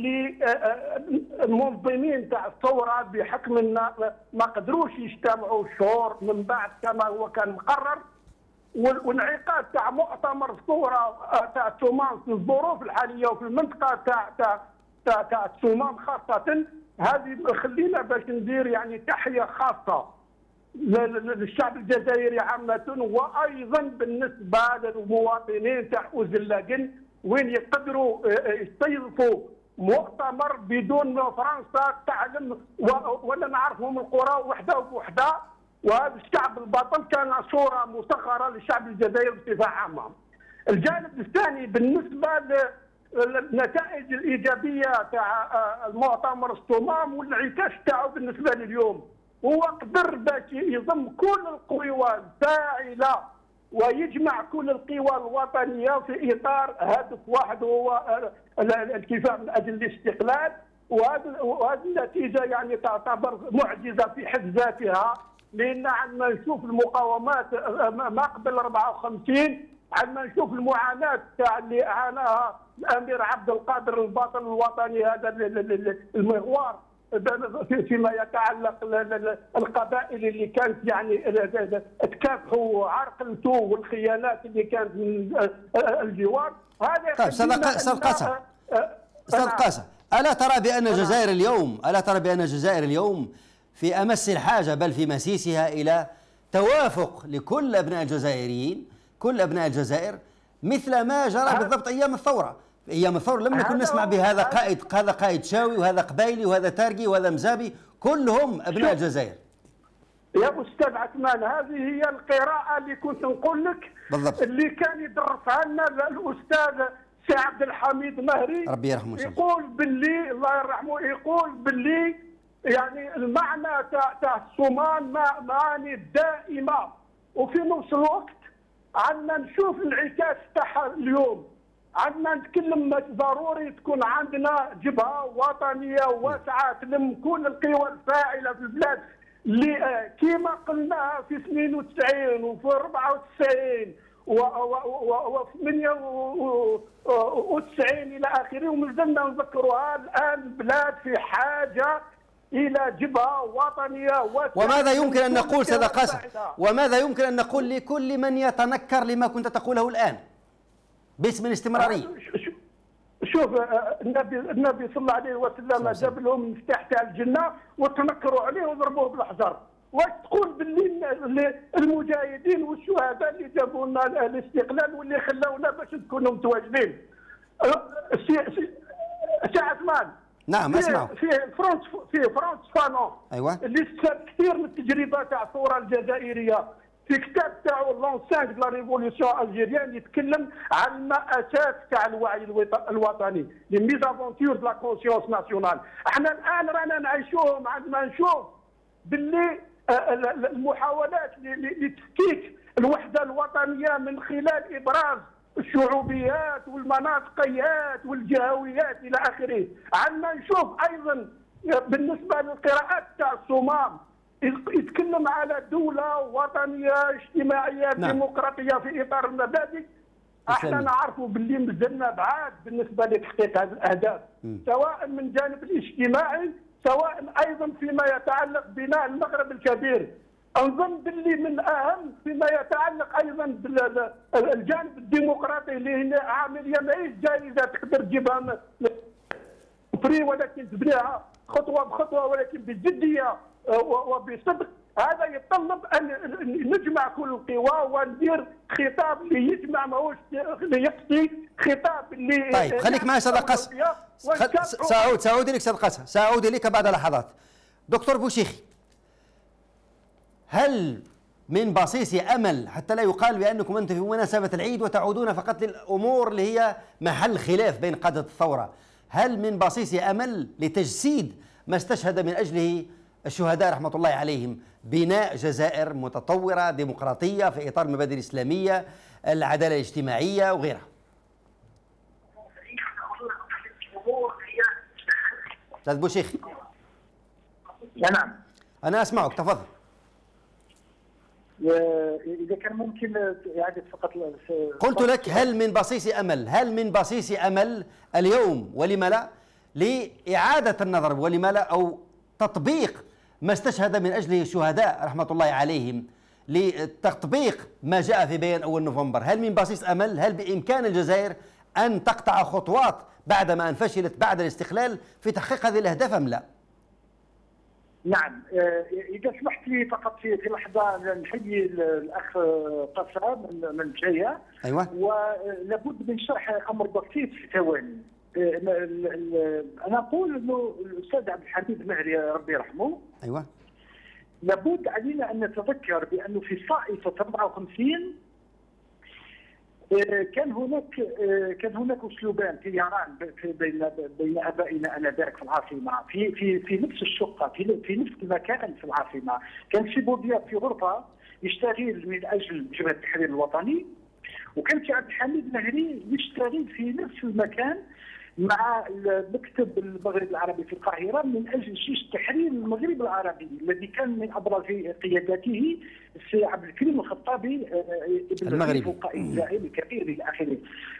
للمنظمين تاع الثوره بحكم ان ما قدروش يجتمعوا شهور من بعد كما هو كان مقرر، وانعقاد تاع مؤتمر الثوره تاع الصمام في الظروف الحاليه وفي المنطقه تاع الصمام خاصة. هذه خلينا باش ندير يعني تحية خاصة للشعب الجزائري عامة، وأيضا بالنسبة للمواطنين تاع أوزلاقن وين يقدروا يستضيفوا مؤتمر بدون فرنسا تعلم ولا نعرفهم القرى وحدة بوحدة. وهذا الشعب البطل كان صورة مسخرة للشعب الجزائري بصفة عامة. الجانب الثاني بالنسبة النتائج الايجابيه تاع المؤتمر الصمام والانعكاس تاعو بالنسبه لي اليوم، هو قدر باش يضم كل القوى الفاعله ويجمع كل القوى الوطنيه في اطار هدف واحد هو الكفاح من اجل الاستقلال. وهذه النتيجه يعني تعتبر معجزه في حد ذاتها، لان عندما نشوف المقاومات ما قبل 54 عندما نشوف المعاناه تاع اللي عاناها الامير عبد القادر الباطل الوطني هذا المغوار فيما يتعلق القبائل اللي كانت يعني تكافحوا وعرقلته والخيانات اللي كانت من الجوار. هذا طيب استاذ قاسم، الا ترى بان الجزائر اليوم في امس الحاجه بل في مسيسها الى توافق لكل ابناء الجزائريين، كل ابناء الجزائر، مثل ما جرى بالضبط ايام الثوره؟ ايام الثوره لم نكن نسمع بهذا قائد شاوي وهذا قبايلي وهذا تارقي وهذا مزابي، كلهم ابناء الجزائر. يا استاذ عثمان، هذه هي القراءه اللي كنت نقول لك بالضبط، اللي كان يدرسها لنا الاستاذ سي عبد الحميد مهري، ربي يرحمه، يقول باللي الله يرحمه، يقول باللي يعني المعنى تاع الصومان معاني دائمه، وفي نفس الوقت عندنا نشوف الانعكاس تاعها اليوم. عندنا نتكلم ضروري تكون عندنا جبهه وطنيه واسعه تلم كل القوى الفاعله في البلاد اللي كيما قلناها في 92 وفي 94 وفي 98 الى اخره، ومازلنا نذكرها. الان البلاد في حاجه الى جبهه وطنيه واسعه. وماذا يمكن ان نقول سيد قاسم؟ وماذا يمكن ان نقول لكل من يتنكر لما كنت تقوله الان باسم الاستمراريه؟ شوف، النبي صلى الله عليه وسلم جاب لهم مفتاح تاع الجنه وتنكروا عليه وضربوه بالحجر. واش تقول باللي المجاهدين والشهداء اللي جابوا لنا الاستقلال واللي خلاونا باش نكونوا متواجدين؟ سي عثمان، نعم اسمعوا. في فرانس فانون، ايوه، اللي استفاد كثير من التجربه تاع الثوره الجزائريه، في كتاب تاعو لونسانج دو لا ريفوليسيون الجيريان يتكلم عن المأساة تاع الوعي الوطني، لي ميزافونتور دو لا كونسيونس ناسيونال. احنا الان رانا نعيشوهم عندما نشوف باللي المحاولات لتفكيك الوحده الوطنيه من خلال ابراز الشعوبيات والمناطقيات والجهويات الى اخره. عندنا نشوف ايضا بالنسبه للقراءات تاع الصمام يتكلم على دوله وطنيه اجتماعيه ديمقراطيه في اطار المبادئ. احنا نعرفوا باللي مازلنا بعاد بالنسبه لتحقيق هذه الاهداف، سواء من الجانب الاجتماعي سواء ايضا فيما يتعلق ببناء المغرب الكبير. نظن باللي من اهم فيما يتعلق ايضا بالجانب الديمقراطي اللي هنا عمليه ماهيش جائزه تقدر تجيبها فري، ولكن تبنيها خطوه بخطوه ولكن بجديه وبصدق. هذا يتطلب ان نجمع كل القوى وندير خطاب اللي يجمع ماهوش اللي يقصي خطاب اللي. طيب خليك معي استاذ قس. سأعود اليك استاذ قس، سأعود اليك بعد لحظات. دكتور بوشيخي، هل من بصيص امل حتى لا يقال بانكم انتم في مناسبه العيد وتعودون فقط للامور اللي هي محل خلاف بين قاده الثوره، هل من بصيص امل لتجسيد ما استشهد من اجله الشهداء رحمه الله عليهم، بناء جزائر متطوره ديمقراطيه في اطار المبادئ الاسلاميه، العداله الاجتماعيه وغيرها؟ استاذ بوشيخي. نعم انا اسمعك، تفضل. إذا كان ممكن إعادة فقط. قلت لك هل من بصيص أمل اليوم ولما لا لإعادة النظر ولما لا أو تطبيق ما استشهد من أجله الشهداء رحمة الله عليهم، لتطبيق ما جاء في بيان أول نوفمبر؟ هل من بصيص أمل؟ هل بإمكان الجزائر أن تقطع خطوات بعدما أن فشلت بعد الاستقلال في تحقيق هذه الأهداف أم لا؟ نعم، إذا سمحت لي فقط في لحظة نحيي الأخ قصة من الجاية. أيوة. ولابد من شرح أمر بسيط في ثواني. أنا أقول أنه الأستاذ عبد الحميد المهري ربي يرحمه. أيوة. لابد علينا أن نتذكر بأنه في صائفة 54 كان هناك اسلوبان تياران بين ابائنا انذاك في العاصمه في نفس الشقه في نفس المكان في العاصمه. كان سي بوبيا في غرفه يشتغل من اجل جبهه التحرير الوطني، وكان سي عبد الحميد المهري يشتغل في نفس المكان مع مكتب المغرب العربي في القاهره من اجل جيش تحرير المغرب العربي الذي كان من ابرز قياداته السي عبد الكريم الخطابي ابن المغربي القائد الزعيم الكبير الى اخره.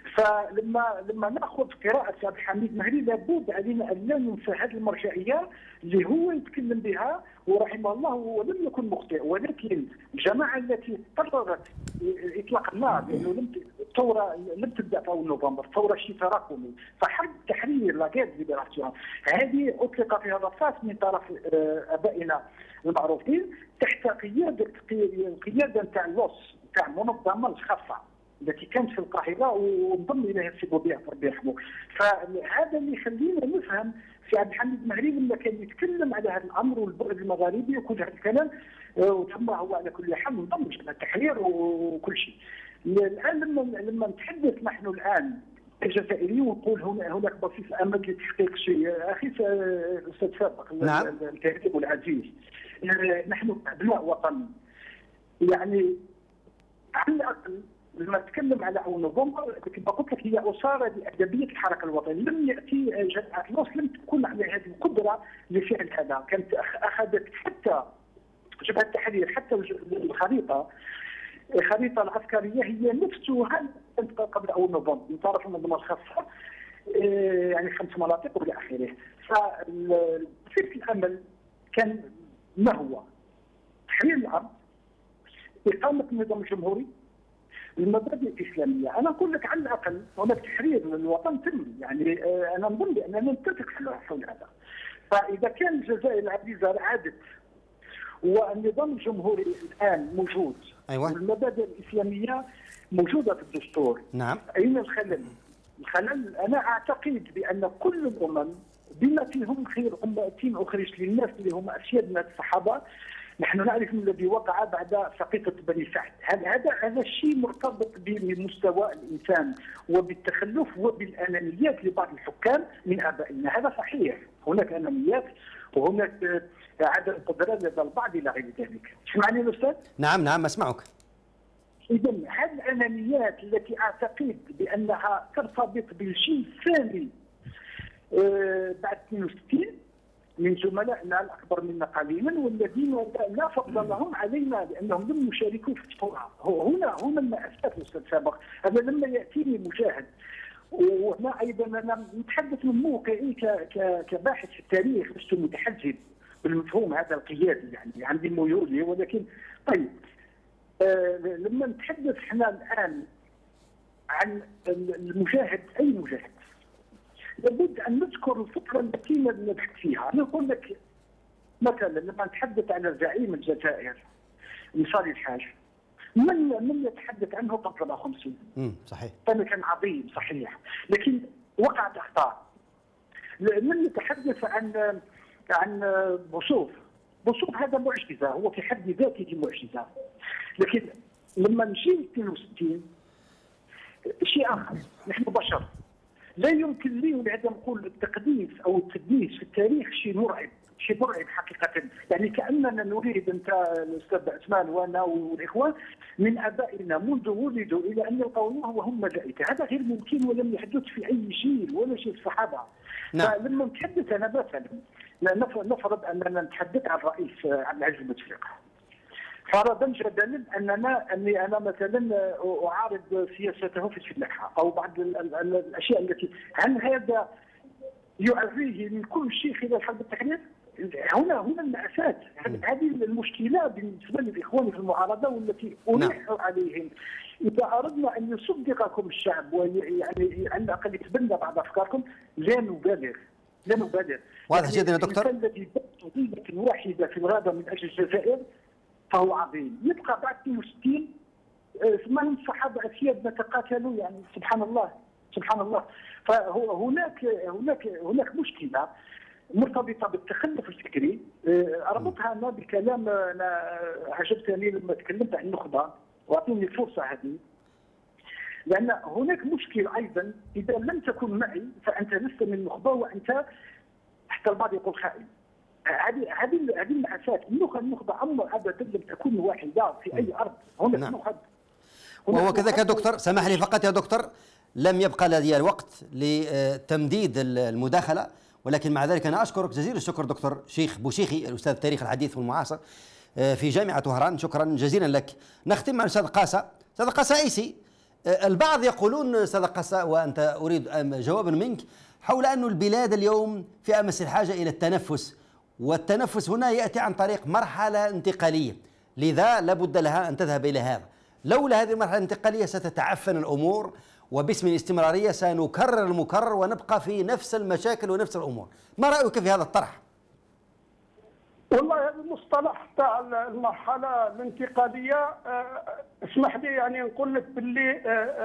فلما ناخذ قراءه عبد الحميد المهري لابد علينا ان لا ننسى هذه المرجعيه اللي هو يتكلم بها ورحمه الله، ولم يكن مخطئ، ولكن الجماعه التي قررت اطلاق النار لانه الثوره لم تبدا في اول نوفمبر، الثوره شيء تراكمي، فحرب التحرير لا غير ليبراسيون هذه اطلق فيها الرصاص من طرف ابائنا المعروفين تحت قياده نتاع اللوس نتاع المنظمه الخاصه التي كانت في القاهره وانضم اليها السي بوبيع ربي يرحمه. فهذا اللي يخلينا نفهم في عبد الحميد المهري لما كان يتكلم على هذا الامر والبعد المغاربي وكل هذا الكلام، وتم هو على كل حال انضم الى التحرير وكل شيء. الان لما نتحدث نحن الان الجزائري ونقول هناك بصيص امل لتحقيق شيء، اخي استاذ سابق الكاتب العزيز، نحن ابناء وطن، يعني على الاقل لما نتكلم على اول نوفمبر كما قلت لك هي اثاره لادبيه الحركه الوطنيه، لم ياتي جماعه لوس لم تكون على هذه القدره لفعل هذا، كانت اخذت حتى جبهه التحرير حتى الخريطه العسكريه هي نفسها قبل اول نوفمبر من طرف المنظمه الخاصه، يعني 5 مناطق والى اخره. ففكره الامل كان ما هو؟ تحرير الارض، اقامه النظام الجمهوري، المبادئ الاسلاميه. انا اقول لك على الاقل هناك تحرير للوطن تم، يعني انا نظن باننا نتفق حول هذا. فاذا كان الجزائر العزيزه عادت والنظام الجمهوري الان موجود، أيوة. والمبادئ الاسلاميه موجوده في الدستور، نعم، اين الخلل؟ الخلل انا اعتقد بان كل الامم بما فيهم خير امتين اخرج للناس اللي هم اسيادنا الصحابه، نحن نعرف من الذي وقع بعد سقيطة بني سعد. هذا الشيء مرتبط بمستوى الإنسان وبالتخلف وبالأنانيات لبعض الحكام من آبائنا. هذا صحيح، هناك أنانيات وهناك عدم القدره لدى البعض الى غير ذلك. تسمعني الاستاذ؟ نعم نعم أسمعك. اذا هذه الانانيات التي اعتقد بانها ترتبط بالشيء الثاني بعد 62 من زملائنا الاكبر منا قليلا والذين لا فضل لهم علينا لانهم لم يشاركوا في الثوره. هنا المأساة الاستاذ سابق، هذا لما ياتيني مشاهد وهنا ايضا انا نتحدث من موقعي كباحث في التاريخ، لست متحزب بالمفهوم هذا القيادي، يعني عندي ميولي، ولكن طيب لما نتحدث احنا الان عن المشاهد، اي مشاهد لابد ان نذكر الفتره التي نبحث فيها. انا اقول لك مثلا لما نتحدث عن زعيم الجزائر نصار الحاج، من يتحدث عنه قبل 50؟ صحيح. كان عظيم صحيح، لكن وقعت اخطاء. من يتحدث عن بوصوف هذا معجزه، هو في حد ذاته معجزه، لكن لما نجي 62 شيء اخر. نحن بشر، لا يمكن لي ولعدم نقول التقديس او التدنيس في التاريخ شيء مرعب حقيقه، يعني كاننا نريد انت الاستاذ عثمان وانا والاخوان من ابائنا منذ ولدوا الى ان يلقوا الله وهم ملائكه، هذا غير ممكن ولم يحدث في اي جيل ولا شيء الصحابه. نعم. فلما نتحدث انا مثلا نفرض اننا نتحدث عن رئيس عبد العزيز بوتفليقه، فرضا جدلا اني انا مثلا اعارض سياسته في الفلاحه او بعض الاشياء التي، هل هذا يعريه من كل شيء خلال حرب التحرير؟ هنا المأساة، هذه المشكلة بالنسبة للإخوان في المعارضة والتي ألح عليهم. إذا أردنا أن يصدقكم الشعب ويعني على الأقل يتبنى بعض أفكاركم لا نبالغ. واضح جدا يا دكتور. الذي قضية واحدة في الغابة من أجل الجزائر فهو عظيم. يبقى بعد 62 ثمان صحابة أسياد تقاتلوا، يعني سبحان الله. هناك مشكلة مرتبطة بالتخلف الفكري. أربطها أنا بكلام أنا عجبتني لما تكلمت عن النخبة، وأعطيني الفرصة هذه، لأن هناك مشكلة أيضا. إذا لم تكن معي فأنت لست من النخبة، وأنت حتى البعض يقول خائن. هذه المأساة. النخبة عمر أبدا لم تكن واحدة في أي أرض. هناك نخب. وهو كذلك يا دكتور، سمح لي فقط يا دكتور، لم يبقى لدي الوقت لتمديد المداخلة، ولكن مع ذلك أنا أشكرك جزيل الشكر دكتور شيخ بوشيخي الأستاذ التاريخ الحديث والمعاصر في جامعة وهران، شكرا جزيلا لك. نختم مع الأستاذ قاسة. أستاذ قاسة عيسي، البعض يقولون أستاذ قاسة وأنت أريد جوابا منك حول أن البلاد اليوم في أمس الحاجة إلى التنفس، والتنفس هنا يأتي عن طريق مرحلة انتقالية، لذا لابد لها أن تذهب إلى هذا. لولا هذه المرحلة الانتقالية ستتعفن الأمور، وباسم الاستمرارية سنكرر المكرر ونبقى في نفس المشاكل ونفس الأمور. ما رأيك في هذا الطرح؟ والله المصطلح تاع المرحلة الانتقالية اسمح لي يعني نقول لك باللي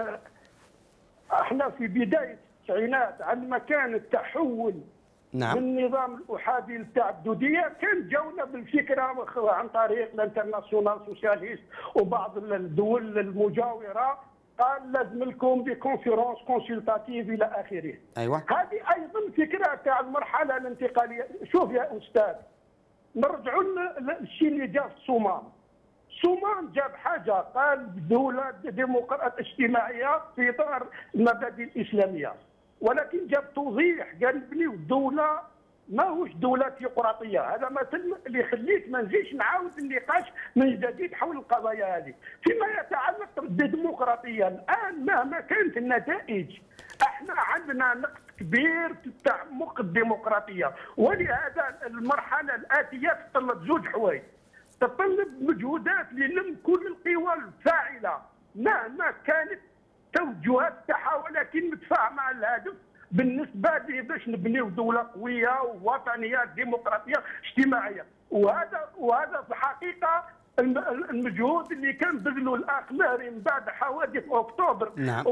احنا في بداية التسعينات عندما كان التحول نعم. من النظام الأحادي للتعددية كان جاونا بالفكرة عن طريق الانترناسيونال سوسياليست وبعض الدول المجاورة، قال لازم لكم دي كونفيرونس كونسلتاتيف الى اخره. ايوه. هذه ايضا فكره تاع المرحله الانتقاليه. شوف يا استاذ، نرجعوا للشيء اللي جاء في صومان جاب حاجه، قال دوله ديمقراطيه اجتماعيه في اطار المبادئ الاسلاميه، ولكن جاب توضيح، قال بنيو الدوله ماهوش دوله ثيوقراطيه. هذا مثل اللي يخليك ما نجيش نعاود النقاش من جديد حول القضايا هذه. فيما يتعلق بالديمقراطيه الان مهما كانت النتائج احنا عندنا نقص كبير في التعمق الديمقراطيه، ولهذا المرحله الاتيه تتطلب زوج حوايج. تتطلب مجهودات للم كل القوى الفاعله مهما كانت توجهات تاعها، ولكن متفاهمه مع الهدف بالنسبه لي باش نبنيو دوله قويه ووطنيه ديمقراطيه اجتماعيه. وهذا في الحقيقه المجهود اللي كان بذلوا الاخ ماهري من بعد حوادث اكتوبر. نعم.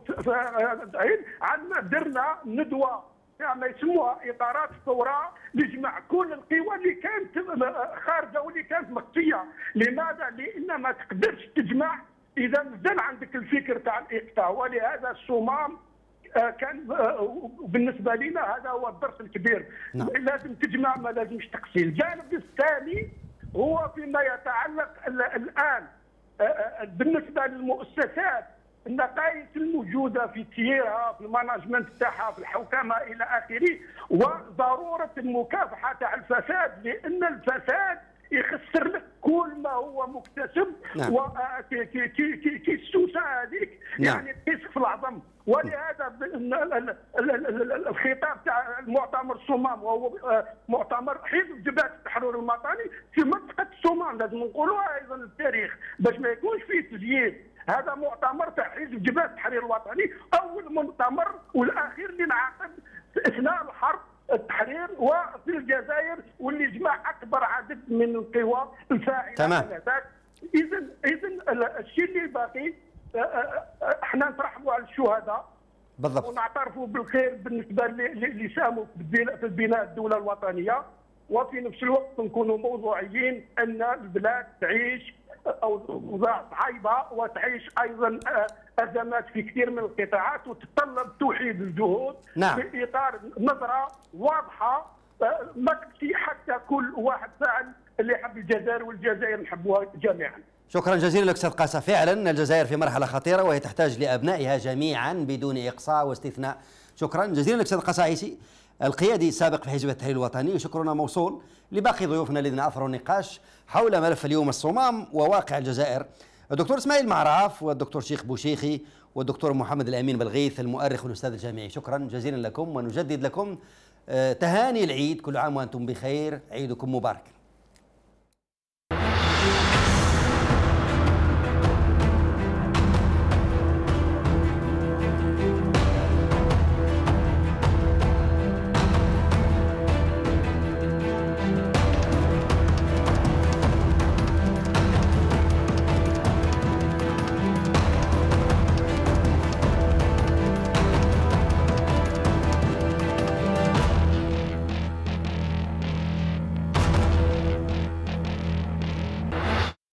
عندنا درنا ندوه ما يسموها اطارات الثوره لجمع كل القوى اللي كانت خارجه واللي كانت مخفيه. لماذا؟ لان ما تقدرش تجمع اذا نزل عندك الفكر تاع الاقطاع، ولهذا الصمام كان بالنسبه لنا هذا هو الدرس الكبير. نعم. لازم تجمع، ما لازمش تقسي. الجانب الثاني هو فيما يتعلق الان بالنسبه للمؤسسات، النقائص الموجوده في تيرها، في المانجمنت تاعها، في الحوكمه الى اخره، وضروره المكافحه تاع الفساد، لان الفساد يخسر لك كل ما هو مكتسب. نعم. كي السوسه هذيك نعم. يعني تمسك في العظم. ولهذا الخطاب تاع المؤتمر الصمام، وهو مؤتمر حزب جبهه التحرر الوطني في منطقه الصمام، لازم نقولوها ايضا للتاريخ باش ما يكونش فيه تزييف. هذا مؤتمر تاع حزب جبهه التحرير الوطني، اول مؤتمر والاخير اللي انعقد اثناء الحرب التحرير وفي الجزائر، واللي جمع اكبر عدد من القوى الفاعله. تمام. اذا الشيء اللي باقي احنا نترحموا على الشهداء بالضبط، ونعترفوا بالخير بالنسبه اللي ساهموا في بناء الدوله الوطنيه، وفي نفس الوقت نكونوا موضوعيين ان البلاد تعيش اوضاع صعيبه، وتعيش ايضا ازمات في كثير من القطاعات، وتتطلب توحيد الجهود. نعم. في اطار نظره واضحه، ما تكفي حتى كل واحد فاعل اللي يحب الجزائر والجزائر نحبوها جميعا. شكرا جزيلا لك استاذ قاسة. فعلا الجزائر في مرحلة خطيرة وهي تحتاج لأبنائها جميعا بدون إقصاء واستثناء. شكرا جزيلا لك استاذ قاسة عيسي القيادي السابق في حزب التحرير الوطني، وشكرنا موصول لباقي ضيوفنا الذين أثروا النقاش حول ملف اليوم الصمام وواقع الجزائر، الدكتور اسماعيل معراف والدكتور شيخ بوشيخي والدكتور محمد الأمين بلغيث المؤرخ والأستاذ الجامعي. شكرا جزيلا لكم، ونجدد لكم تهاني العيد، كل عام وأنتم بخير، عيدكم مبارك.